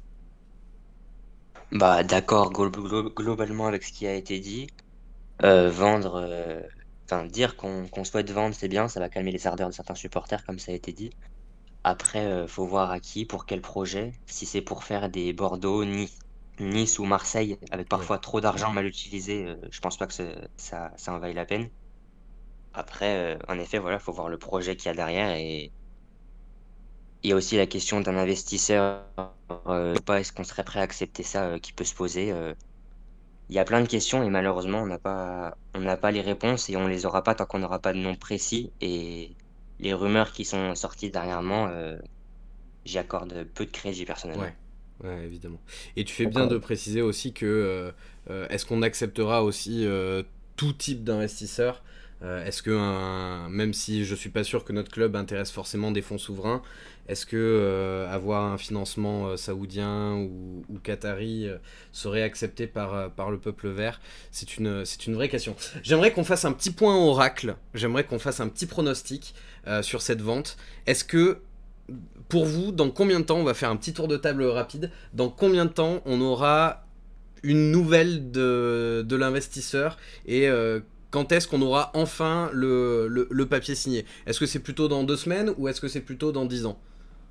Bah, d'accord glo- glo- globalement avec ce qui a été dit. Euh, vendre, euh, enfin, dire qu'on qu'on souhaite vendre, c'est bien, ça va calmer les ardeurs de certains supporters, comme ça a été dit. Après, euh, faut voir à qui, pour quel projet. Si c'est pour faire des Bordeaux, Nice, Nice ou Marseille, avec parfois trop d'argent mal utilisé, euh, je pense pas que ce- ça, ça en vaille la peine. Après, euh, en effet, voilà, faut voir le projet qu'il y a derrière et il y a aussi la question d'un investisseur, euh, ou pas, est-ce qu'on serait prêt à accepter ça, euh, qui peut se poser. euh. Il y a plein de questions et malheureusement, on n'a pas, on n'a pas les réponses et on les aura pas tant qu'on n'aura pas de nom précis. Et les rumeurs qui sont sorties dernièrement, euh, j'y accorde peu de crédit personnellement. Ouais. Ouais, évidemment. Et tu fais bien de préciser aussi que euh, euh, est-ce qu'on acceptera aussi euh, tout type d'investisseur? euh, Est-ce que, un, même si je suis pas sûr que notre club intéresse forcément des fonds souverains, est-ce que euh, avoir un financement euh, saoudien ou, ou qatari euh, serait accepté par, euh, par le peuple vert? C'est une, c'est une vraie question. J'aimerais qu'on fasse un petit point oracle, j'aimerais qu'on fasse un petit pronostic euh, sur cette vente. Est-ce que pour vous, dans combien de temps, on va faire un petit tour de table rapide, dans combien de temps on aura une nouvelle de, de l'investisseur et euh, quand est-ce qu'on aura enfin le, le, le papier signé? Est-ce que c'est plutôt dans deux semaines ou est-ce que c'est plutôt dans dix ans?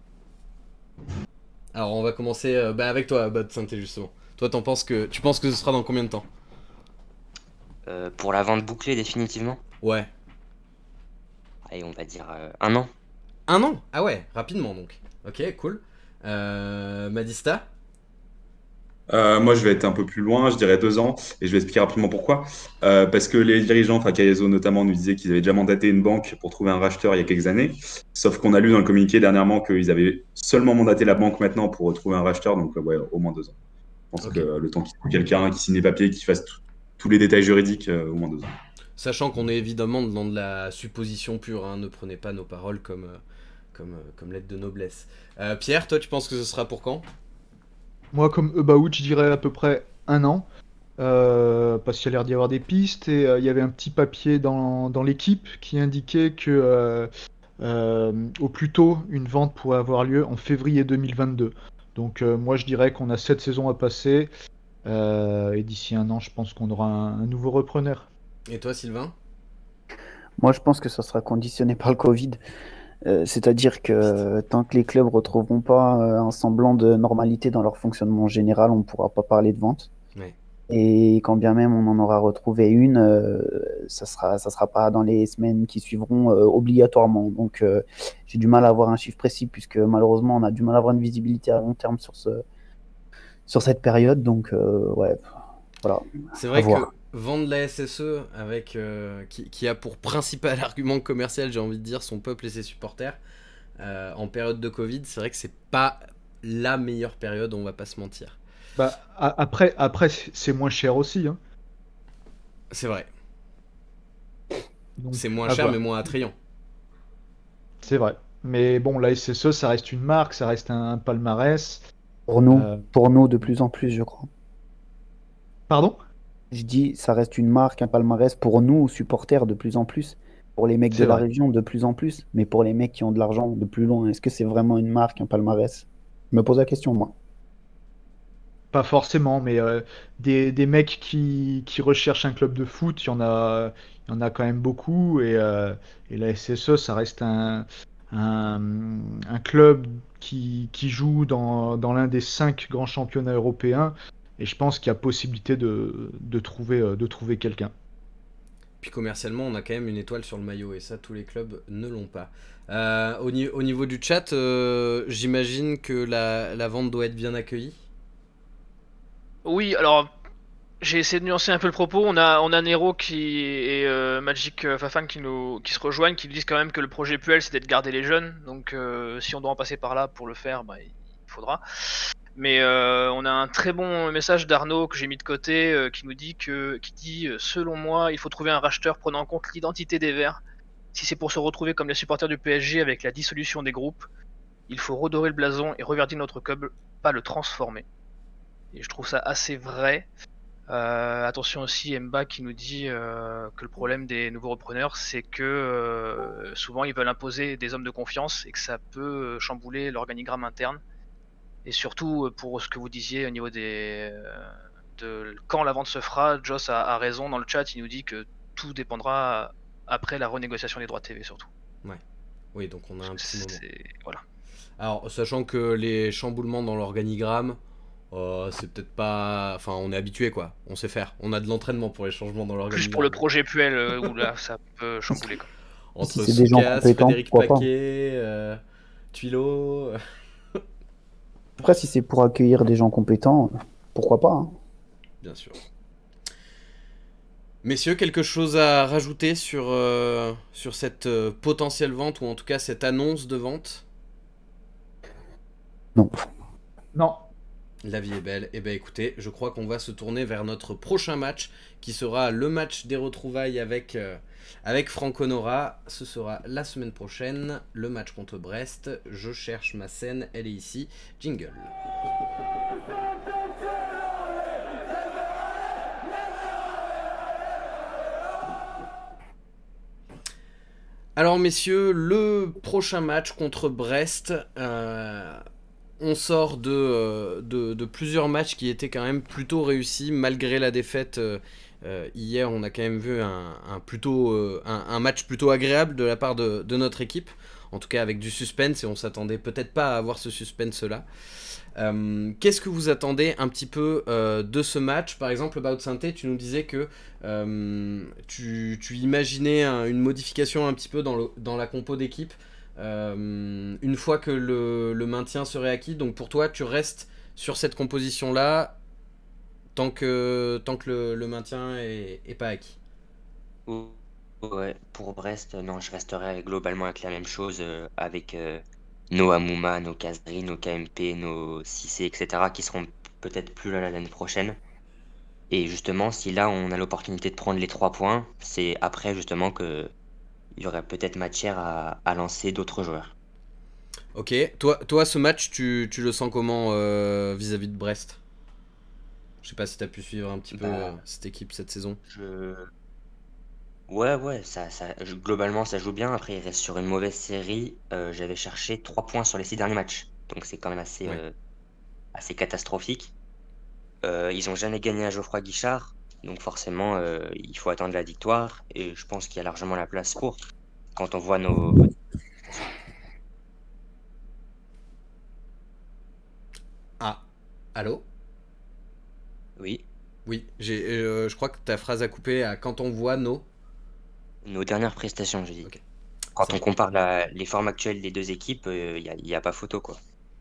Alors on va commencer euh, bah, avec toi, Bad Synthé, justement. Toi, t'en penses que, tu penses que ce sera dans combien de temps? Euh, pour la vente bouclée définitivement, Ouais. allez, on va dire euh, un an. Un an? Ah ouais, rapidement donc. Ok, cool. Euh, Madista? Euh, moi, je vais être un peu plus loin, je dirais deux ans, et je vais expliquer rapidement pourquoi. Euh, parce que les dirigeants, enfin Caeso notamment, nous disaient qu'ils avaient déjà mandaté une banque pour trouver un racheteur il y a quelques années. Sauf qu'on a lu dans le communiqué dernièrement qu'ils avaient seulement mandaté la banque maintenant pour trouver un racheteur, donc euh, ouais, au moins deux ans. Je pense Ok. que euh, le temps qu'il trouve quelqu'un qui signe les papiers, qui fasse tout- tous les détails juridiques, euh, au moins deux ans. Sachant qu'on est évidemment dans de la supposition pure, hein, ne prenez pas nos paroles comme, euh, comme, euh, comme lettre de noblesse. Euh, Pierre, toi tu penses que ce sera pour quand? Moi, comme Ebaout, je dirais à peu près un an. euh, parce qu'il y a l'air d'y avoir des pistes. Et euh, il y avait un petit papier dans, dans l'équipe qui indiquait que euh, euh, au plus tôt, une vente pourrait avoir lieu en février deux mille vingt-deux. Donc euh, moi, je dirais qu'on a sept saisons à passer. euh, et d'ici un an, je pense qu'on aura un, un nouveau repreneur. Et toi Sylvain? Moi, je pense que ça sera conditionné par le Covid. Euh, c'est-à-dire que euh, tant que les clubs retrouveront pas euh, un semblant de normalité dans leur fonctionnement général, on ne pourra pas parler de vente. Ouais. Et quand bien même on en aura retrouvé une, euh, ça sera, ça sera pas dans les semaines qui suivront euh, obligatoirement. Donc euh, j'ai du mal à avoir un chiffre précis puisque malheureusement on a du mal à avoir une visibilité à long terme sur ce, sur cette période. Donc euh, ouais, voilà. C'est À vrai que voir. vendre la S S E avec euh, qui, qui a pour principal argument commercial, j'ai envie de dire, son peuple et ses supporters euh, en période de Covid, c'est vrai que c'est pas la meilleure période, on va pas se mentir. Bah, a- après, après c'est moins cher aussi. Hein. C'est vrai, Donc, c'est moins à cher voir. mais moins attrayant. C'est vrai. Mais bon, la S S E, ça reste une marque, ça reste un palmarès. Pour nous, Euh, pour nous de plus en plus, je crois. Pardon? Je dis, ça reste une marque, un palmarès pour nous, supporters, de plus en plus. Pour les mecs de C'est la vrai. région, de plus en plus. Mais pour les mecs qui ont de l'argent, de plus loin, est-ce que c'est vraiment une marque, un palmarès? Je me pose la question, moi. Pas forcément, mais euh, des, des mecs qui, qui recherchent un club de foot, il y en a, il y en a quand même beaucoup. Et, euh, et la S S E, ça reste un, un, un club qui, qui joue dans, dans l'un des cinq grands championnats européens. Et je pense qu'il y a possibilité de, de trouver, euh, de trouver quelqu'un. Puis commercialement, on a quand même une étoile sur le maillot et ça, tous les clubs ne l'ont pas. Euh, au, ni- au niveau du chat, euh, j'imagine que la, la vente doit être bien accueillie. Oui, alors j'ai essayé de nuancer un peu le propos. On a, on a Nero qui et euh, Magic euh, Fafan qui nous, qui se rejoignent, qui disent quand même que le projet Puel c'était de garder les jeunes. Donc euh, si on doit en passer par là pour le faire, bah, il faudra. Mais euh, on a un très bon message d'Arnaud que j'ai mis de côté euh, qui nous dit que, qui dit euh, selon moi, il faut trouver un racheteur prenant en compte l'identité des Verts. Si c'est pour se retrouver comme les supporters du P S G avec la dissolution des groupes, il faut redorer le blason et reverdir notre club, pas le transformer. Et je trouve ça assez vrai. Euh, attention aussi Mba qui nous dit euh, que le problème des nouveaux repreneurs c'est que euh, souvent ils veulent imposer des hommes de confiance et que ça peut chambouler l'organigramme interne. Et surtout pour ce que vous disiez au niveau des euh, de quand la vente se fera, Joss a, a raison dans le chat, il nous dit que tout dépendra après la renégociation des droits T V surtout. Ouais. Oui, donc on a un petit moment. C'est- Voilà. Alors, sachant que les chamboulements dans l'organigramme, euh, c'est peut-être pas. Enfin, on est habitué quoi. On sait faire. On a de l'entraînement pour les changements dans Plus pour le l'organigramme. projet Puel euh, où là ça peut chambouler quoi. Entre Si c'est des gens Soukas, compétents, Frédéric pourquoi pas. Paquet, euh, Tuilo. euh, Après, si c'est pour accueillir des gens compétents, pourquoi pas, hein. Bien sûr. Messieurs, quelque chose à rajouter sur, euh, sur cette euh, potentielle vente ou en tout cas cette annonce de vente? Non. Non. La vie est belle. Et ben écoutez, je crois qu'on va se tourner vers notre prochain match qui sera le match des retrouvailles avec, euh, avec Franco Nora. Ce sera la semaine prochaine, le match contre Brest. Je cherche ma scène, elle est ici. Jingle. Alors messieurs, le prochain match contre Brest, euh, on sort de, euh, de, de plusieurs matchs qui étaient quand même plutôt réussis, malgré la défaite. euh, euh, hier, on a quand même vu un, un plutôt, euh, un, un match plutôt agréable de la part de, de notre équipe, en tout cas avec du suspense, et on s'attendait peut-être pas à avoir ce suspense-là. Euh, Qu'est-ce que vous attendez un petit peu euh, de ce match? Par exemple, About Sainté, tu nous disais que euh, tu, tu imaginais un- une modification un petit peu dans, le, dans la compo d'équipe euh, une fois que le, le maintien serait acquis. Donc pour toi, tu restes sur cette composition-là tant que, tant que le, le maintien est, est pas acquis. Ou- Ouais, pour Brest, euh, non, je resterai globalement avec la même chose, euh, avec euh, nos Amouma, nos Kazri, nos K M P, nos Cissé, et cetera, qui seront peut-être plus là l'année prochaine. Et justement, si là on a l'opportunité de prendre les trois points, c'est après justement que il y aurait peut-être matière à, à lancer d'autres joueurs. Ok, toi, toi ce match, tu, tu le sens comment euh, vis-à-vis de Brest? Je sais pas si tu as pu suivre un petit peu Bah, euh, cette équipe cette saison. je... Ouais, ouais, ça, ça, je- globalement ça joue bien. Après, il reste sur une mauvaise série. Euh, j'avais cherché trois points sur les six derniers matchs. Donc c'est quand même assez, Ouais. euh, assez catastrophique. Euh, ils ont jamais gagné à Geoffroy Guichard. Donc forcément, euh, il faut attendre la victoire. Et je pense qu'il y a largement la place pour. Quand on voit nos... Ah, allô? Oui, Oui, j'ai, euh, je crois que ta phrase a coupé à quand on voit nos. nos dernières prestations, je dis. Ok. Quand Ça on va. compare la- les formes actuelles des deux équipes, il n'y a, y a pas photo, quoi.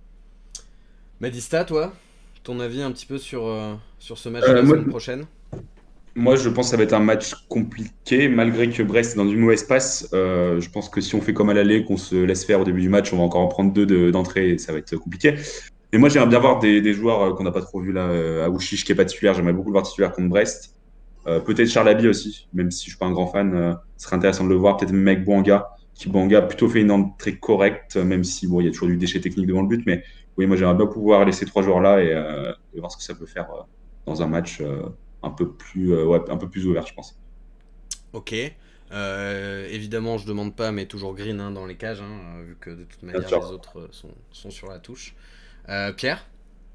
Madista, toi, ton avis un petit peu sur, euh, sur ce match de Euh, la moi, semaine prochaine? moi, je pense que ça va être un match compliqué, malgré que Brest est dans une mauvaise passe. Euh, je pense que si on fait comme à l'aller, qu'on se laisse faire au début du match, on va encore en prendre deux de- d'entrée et ça va être compliqué. Mais moi, j'aimerais bien voir des, des joueurs euh, qu'on n'a pas trop vus là. Euh, Aouchiche qui est pas titulaire, j'aimerais beaucoup le voir titulaire contre Brest. Euh, peut-être Charlaby aussi, même si je suis pas un grand fan, euh, ce serait intéressant de le voir. Peut-être même avec Bouanga, qui Bouanga a plutôt fait une entrée correcte, même si bon, il y a toujours du déchet technique devant le but. Mais oui, moi j'aimerais bien pouvoir laisser trois joueurs là et, euh, et voir ce que ça peut faire euh, dans un match euh, un peu plus, euh, ouais, un peu plus ouvert, je pense. Ok. Euh, évidemment, je demande pas, mais toujours green hein, dans les cages, hein, vu que de toute Bien manière sûr. les autres euh, sont, sont sur la touche. Euh, Pierre?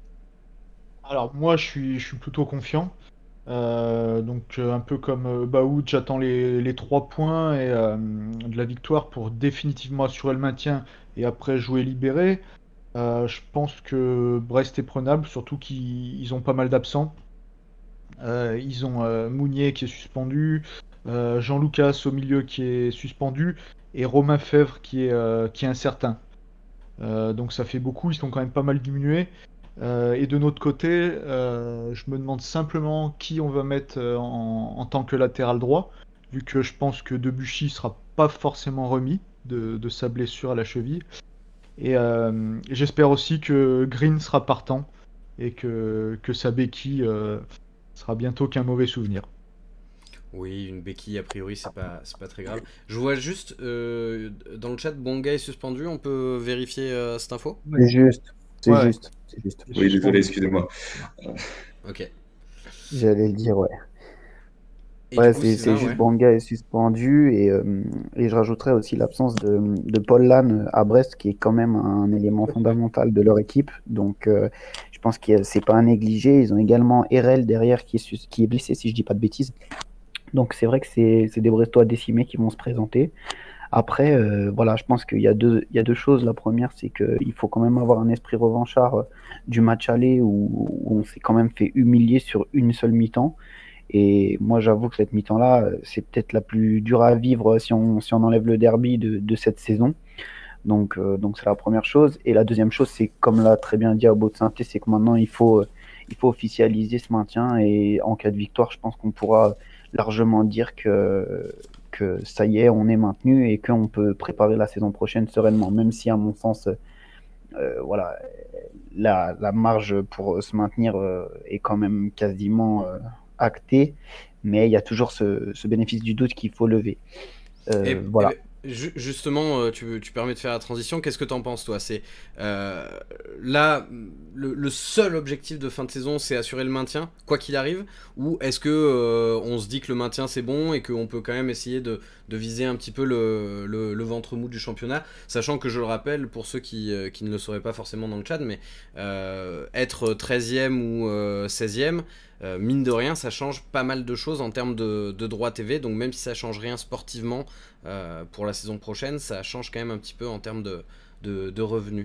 Alors moi je suis, je suis plutôt confiant. Euh, donc euh, un peu comme euh, Baoud, j'attends les, les trois points et euh, de la victoire pour définitivement assurer le maintien et après jouer libéré. Euh, je pense que Brest est prenable, surtout qu'ils ils ont pas mal d'absents. Euh, ils ont euh, Mounier qui est suspendu, euh, Jean Lucas au milieu qui est suspendu et Romain Fèvre qui est, euh, qui est incertain. Euh, donc ça fait beaucoup, ils sont quand même pas mal diminués. Euh, et de notre côté, euh, je me demande simplement qui on va mettre euh, en, en tant que latéral droit, vu que je pense que Debuchy sera pas forcément remis de, de sa blessure à la cheville. Et euh, j'espère aussi que Green sera partant et que, que sa béquille euh, sera bientôt qu'un mauvais souvenir. Oui, une béquille, a priori, c'est pas, c'est pas très grave. Je vois juste, euh, dans le chat, Bonga est suspendu, on peut vérifier euh, cette info? C'est juste, c'est Ouais, juste, c'est juste. il est Oui, désolé, suspendu. excusez-moi. Ok. J'allais le dire, ouais. Et Ouais, du coup, c'est c'est Sylvain, juste ouais. Banga est suspendu et, euh, et je rajouterais aussi l'absence de, de Paul Lannes à Brest qui est quand même un élément fondamental de leur équipe. Donc euh, je pense que c'est pas à négliger. Ils ont également Erel derrière qui est, sus- qui est blessé si je dis pas de bêtises. Donc c'est vrai que c'est c'est des Brestois décimés qui vont se présenter. Après, euh, voilà, je pense qu'il y a deux, il y a deux choses. La première, c'est qu'il faut quand même avoir un esprit revanchard euh, du match aller où, où on s'est quand même fait humilier sur une seule mi-temps. Et moi, j'avoue que cette mi-temps-là, euh, c'est peut-être la plus dure à vivre si on, si on enlève le derby de, de cette saison. Donc, euh, donc c'est la première chose. Et la deuxième chose, c'est comme l'a très bien dit Abo de Sainté, c'est que maintenant, il faut, euh, il faut officialiser ce maintien. Et en cas de victoire, je pense qu'on pourra largement dire que, que ça y est, on est maintenu et qu'on peut préparer la saison prochaine sereinement. Même si, à mon sens, euh, voilà, la, la marge pour se maintenir euh, est quand même quasiment euh, actée, mais il y a toujours ce, ce bénéfice du doute qu'il faut lever. Et, Euh, et voilà. ben, ju- justement, euh, tu, tu permets de faire la transition. Qu'est-ce que t'en penses, toi? C'est euh, là le, le seul objectif de fin de saison, c'est assurer le maintien, quoi qu'il arrive, ou est-ce que euh, on se dit que le maintien c'est bon et qu'on peut quand même essayer de, de viser un petit peu le, le, le ventre mou du championnat, sachant que je le rappelle pour ceux qui, euh, qui ne le sauraient pas forcément dans le chat, mais euh, être treizième ou euh, seizième. Euh, mine de rien, ça change pas mal de choses en termes de, de droits T V, donc même si ça change rien sportivement euh, pour la saison prochaine, ça change quand même un petit peu en termes de, de, de revenus.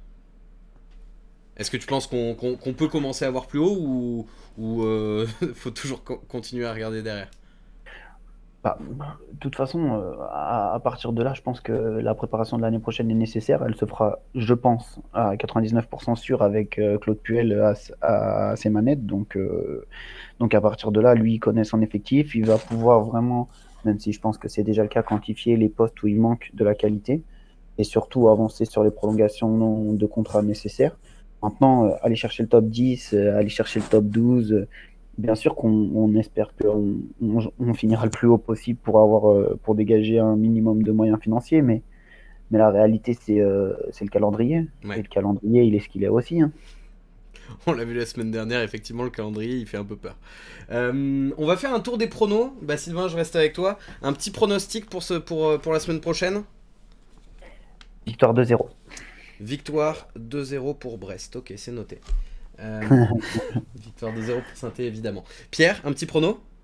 Est-ce que tu penses qu'on qu'on, qu'on peut commencer à voir plus haut ou, ou euh, faut toujours co- continuer à regarder derrière? Bah, de toute façon, euh, à, à partir de là, je pense que la préparation de l'année prochaine est nécessaire. Elle se fera, je pense, à quatre-vingt-dix-neuf pour cent sûr avec euh, Claude Puel à, s- à ses manettes. Donc, euh, donc à partir de là, lui, il connaît son effectif. Il va pouvoir vraiment, même si je pense que c'est déjà le cas, quantifier les postes où il manque de la qualité et surtout avancer sur les prolongations non- de contrats nécessaires. Maintenant, euh, aller chercher le top dix, euh, aller chercher le top douze, euh, bien sûr qu'on on espère qu'on on, on finira le plus haut possible pour, avoir, euh, pour dégager un minimum de moyens financiers, mais, mais la réalité, c'est euh, c'est le calendrier. Et Ouais. le calendrier, il est ce qu'il est aussi, hein. On l'a vu la semaine dernière, effectivement, le calendrier, il fait un peu peur. Euh, on va faire un tour des pronos. Bah, Sylvain, je reste avec toi. Un petit pronostic pour, ce, pour, euh, pour la semaine prochaine. Victoire deux zéro. Victoire deux zéro pour Brest. Ok, c'est noté. Euh, victoire deux zéro pour Saint-Étienne, évidemment. Pierre, un petit prono?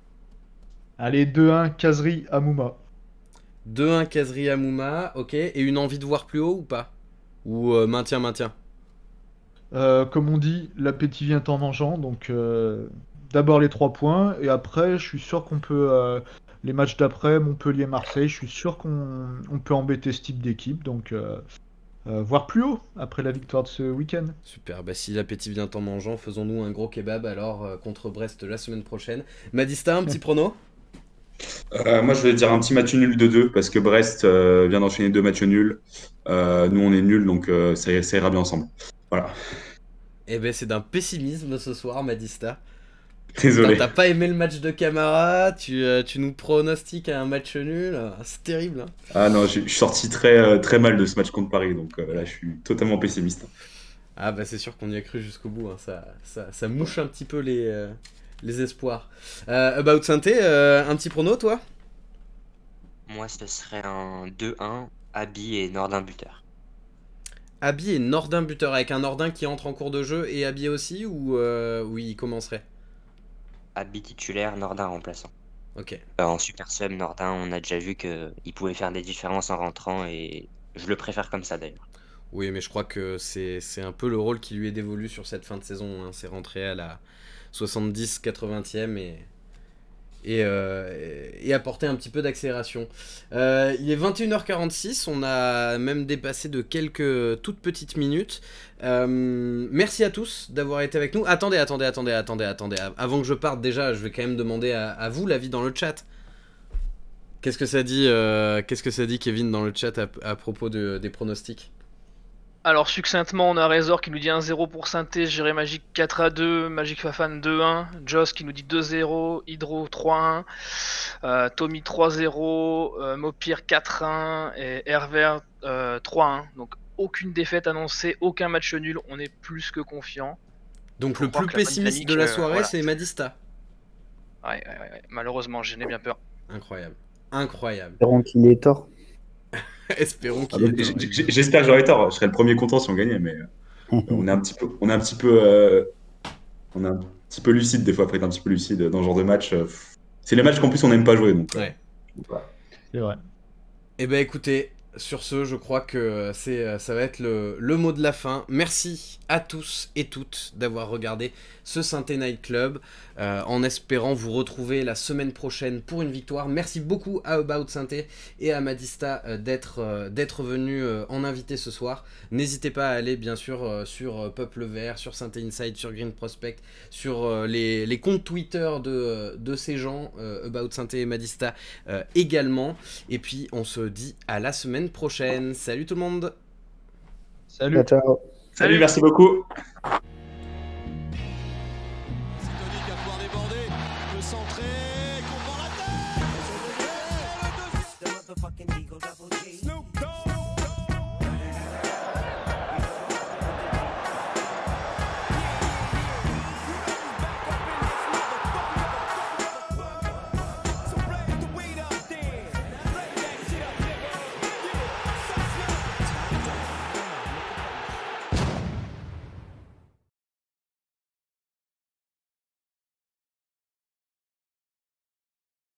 Allez, deux un, Kazri Amouma. deux un Kazri Amouma, ok. Et une envie de voir plus haut ou pas? Ou euh, maintien, maintien? Euh, comme on dit, l'appétit vient en mangeant, donc euh, d'abord les trois points, et après, je suis sûr qu'on peut, euh, les matchs d'après, Montpellier-Marseille, je suis sûr qu'on on peut embêter ce type d'équipe, donc euh, euh, voir plus haut après la victoire de ce week-end. Super, bah si l'appétit vient en mangeant, faisons-nous un gros kebab alors euh, contre Brest la semaine prochaine. Madista, un petit prono? Euh, moi, je vais dire un petit match nul de deux parce que Brest euh, vient d'enchaîner deux matchs nuls. Euh, nous, on est nuls, donc euh, ça, ça ira bien ensemble. Voilà. Eh ben c'est d'un pessimisme ce soir, Madista. Désolé. Putain, t'as pas aimé le match de Camara, tu, euh, tu nous pronostiques à un match nul, ah, c'est terrible. Hein. Ah non, je je suis sorti très, euh, très mal de ce match contre Paris, donc euh, là, je suis totalement pessimiste. Ah bah c'est sûr qu'on y a cru jusqu'au bout, hein. ça, ça, ça mouche un petit peu les, euh, les espoirs. Euh, About Sainté, euh, un petit prono toi? Moi, ce serait un deux un, Abi et Nordin buteur. Abi et Nordin buteur, avec un Nordin qui entre en cours de jeu et Abi aussi, ou euh, oui, il commencerait? Abi titulaire, Nordin remplaçant. Ok. Euh, en super sub, Nordin, on a déjà vu qu'il pouvait faire des différences en rentrant et je le préfère comme ça d'ailleurs. Oui, mais je crois que c'est c'est un peu le rôle qui lui est dévolu sur cette fin de saison. Hein. C'est rentré à la soixante-dix quatre-vingtième et, et, euh, et apporter un petit peu d'accélération. Euh, il est vingt et une heures quarante-six, on a même dépassé de quelques toutes petites minutes. Euh, merci à tous d'avoir été avec nous. Attendez, attendez, attendez, attendez, attendez. Avant que je parte, déjà, je vais quand même demander à, à vous l'avis dans le chat. Qu'est-ce que ça dit, euh, qu'est-ce que ça dit, Kevin, dans le chat à, à propos de, des pronostics? Alors succinctement, on a Razor qui nous dit un zéro pour Sainté, Jéré Magique quatre à deux, Magic Fafan deux un, Joss qui nous dit deux zéro, Hydro trois un, euh, Tommy trois zéro, euh, Mopir quatre un et Herver euh, trois un. Donc aucune défaite annoncée, aucun match nul, on est plus que confiant. Donc Faut le croire plus que la bonne pessimiste dynamique, de la euh, soirée, voilà. c'est Madista. Ouais, ouais, ouais, ouais. Malheureusement, j'en ai bien peur. Incroyable. Incroyable. Espérons qu'il ait tort. Espérons qu'il Ah, ait j- tort. j- J'espère que j'aurais tort. Je serais le premier content si on gagnait, mais euh, on est un petit peu, on est un petit peu, euh, on est un petit peu lucide des fois. Faut être un petit peu lucide dans ce genre de match. euh, C'est les matchs qu'en plus on n'aime pas jouer, donc. euh, Ouais. voilà. C'est vrai. Eh ben écoutez, sur ce, je crois que c'est, ça va être le, le mot de la fin. Merci à tous et toutes d'avoir regardé ce Sainté Night Club, euh, en espérant vous retrouver la semaine prochaine pour une victoire. Merci beaucoup à About Sainté et à Madista euh, d'être euh, d'être venus euh, en invité ce soir. N'hésitez pas à aller bien sûr euh, sur euh, Peuple Vert, sur Sainté Inside, sur Green Prospect, sur euh, les, les comptes Twitter de, de ces gens, euh, About Sainté et Madista euh, également. Et puis on se dit à la semaine prochaine. Salut tout le monde. Salut. Ciao, ciao. Salut, merci beaucoup. C'est Tony qui va pouvoir déborder, peut centrer, comprend la tête. The motherfucking Eagle Double G. Snoop Dogg.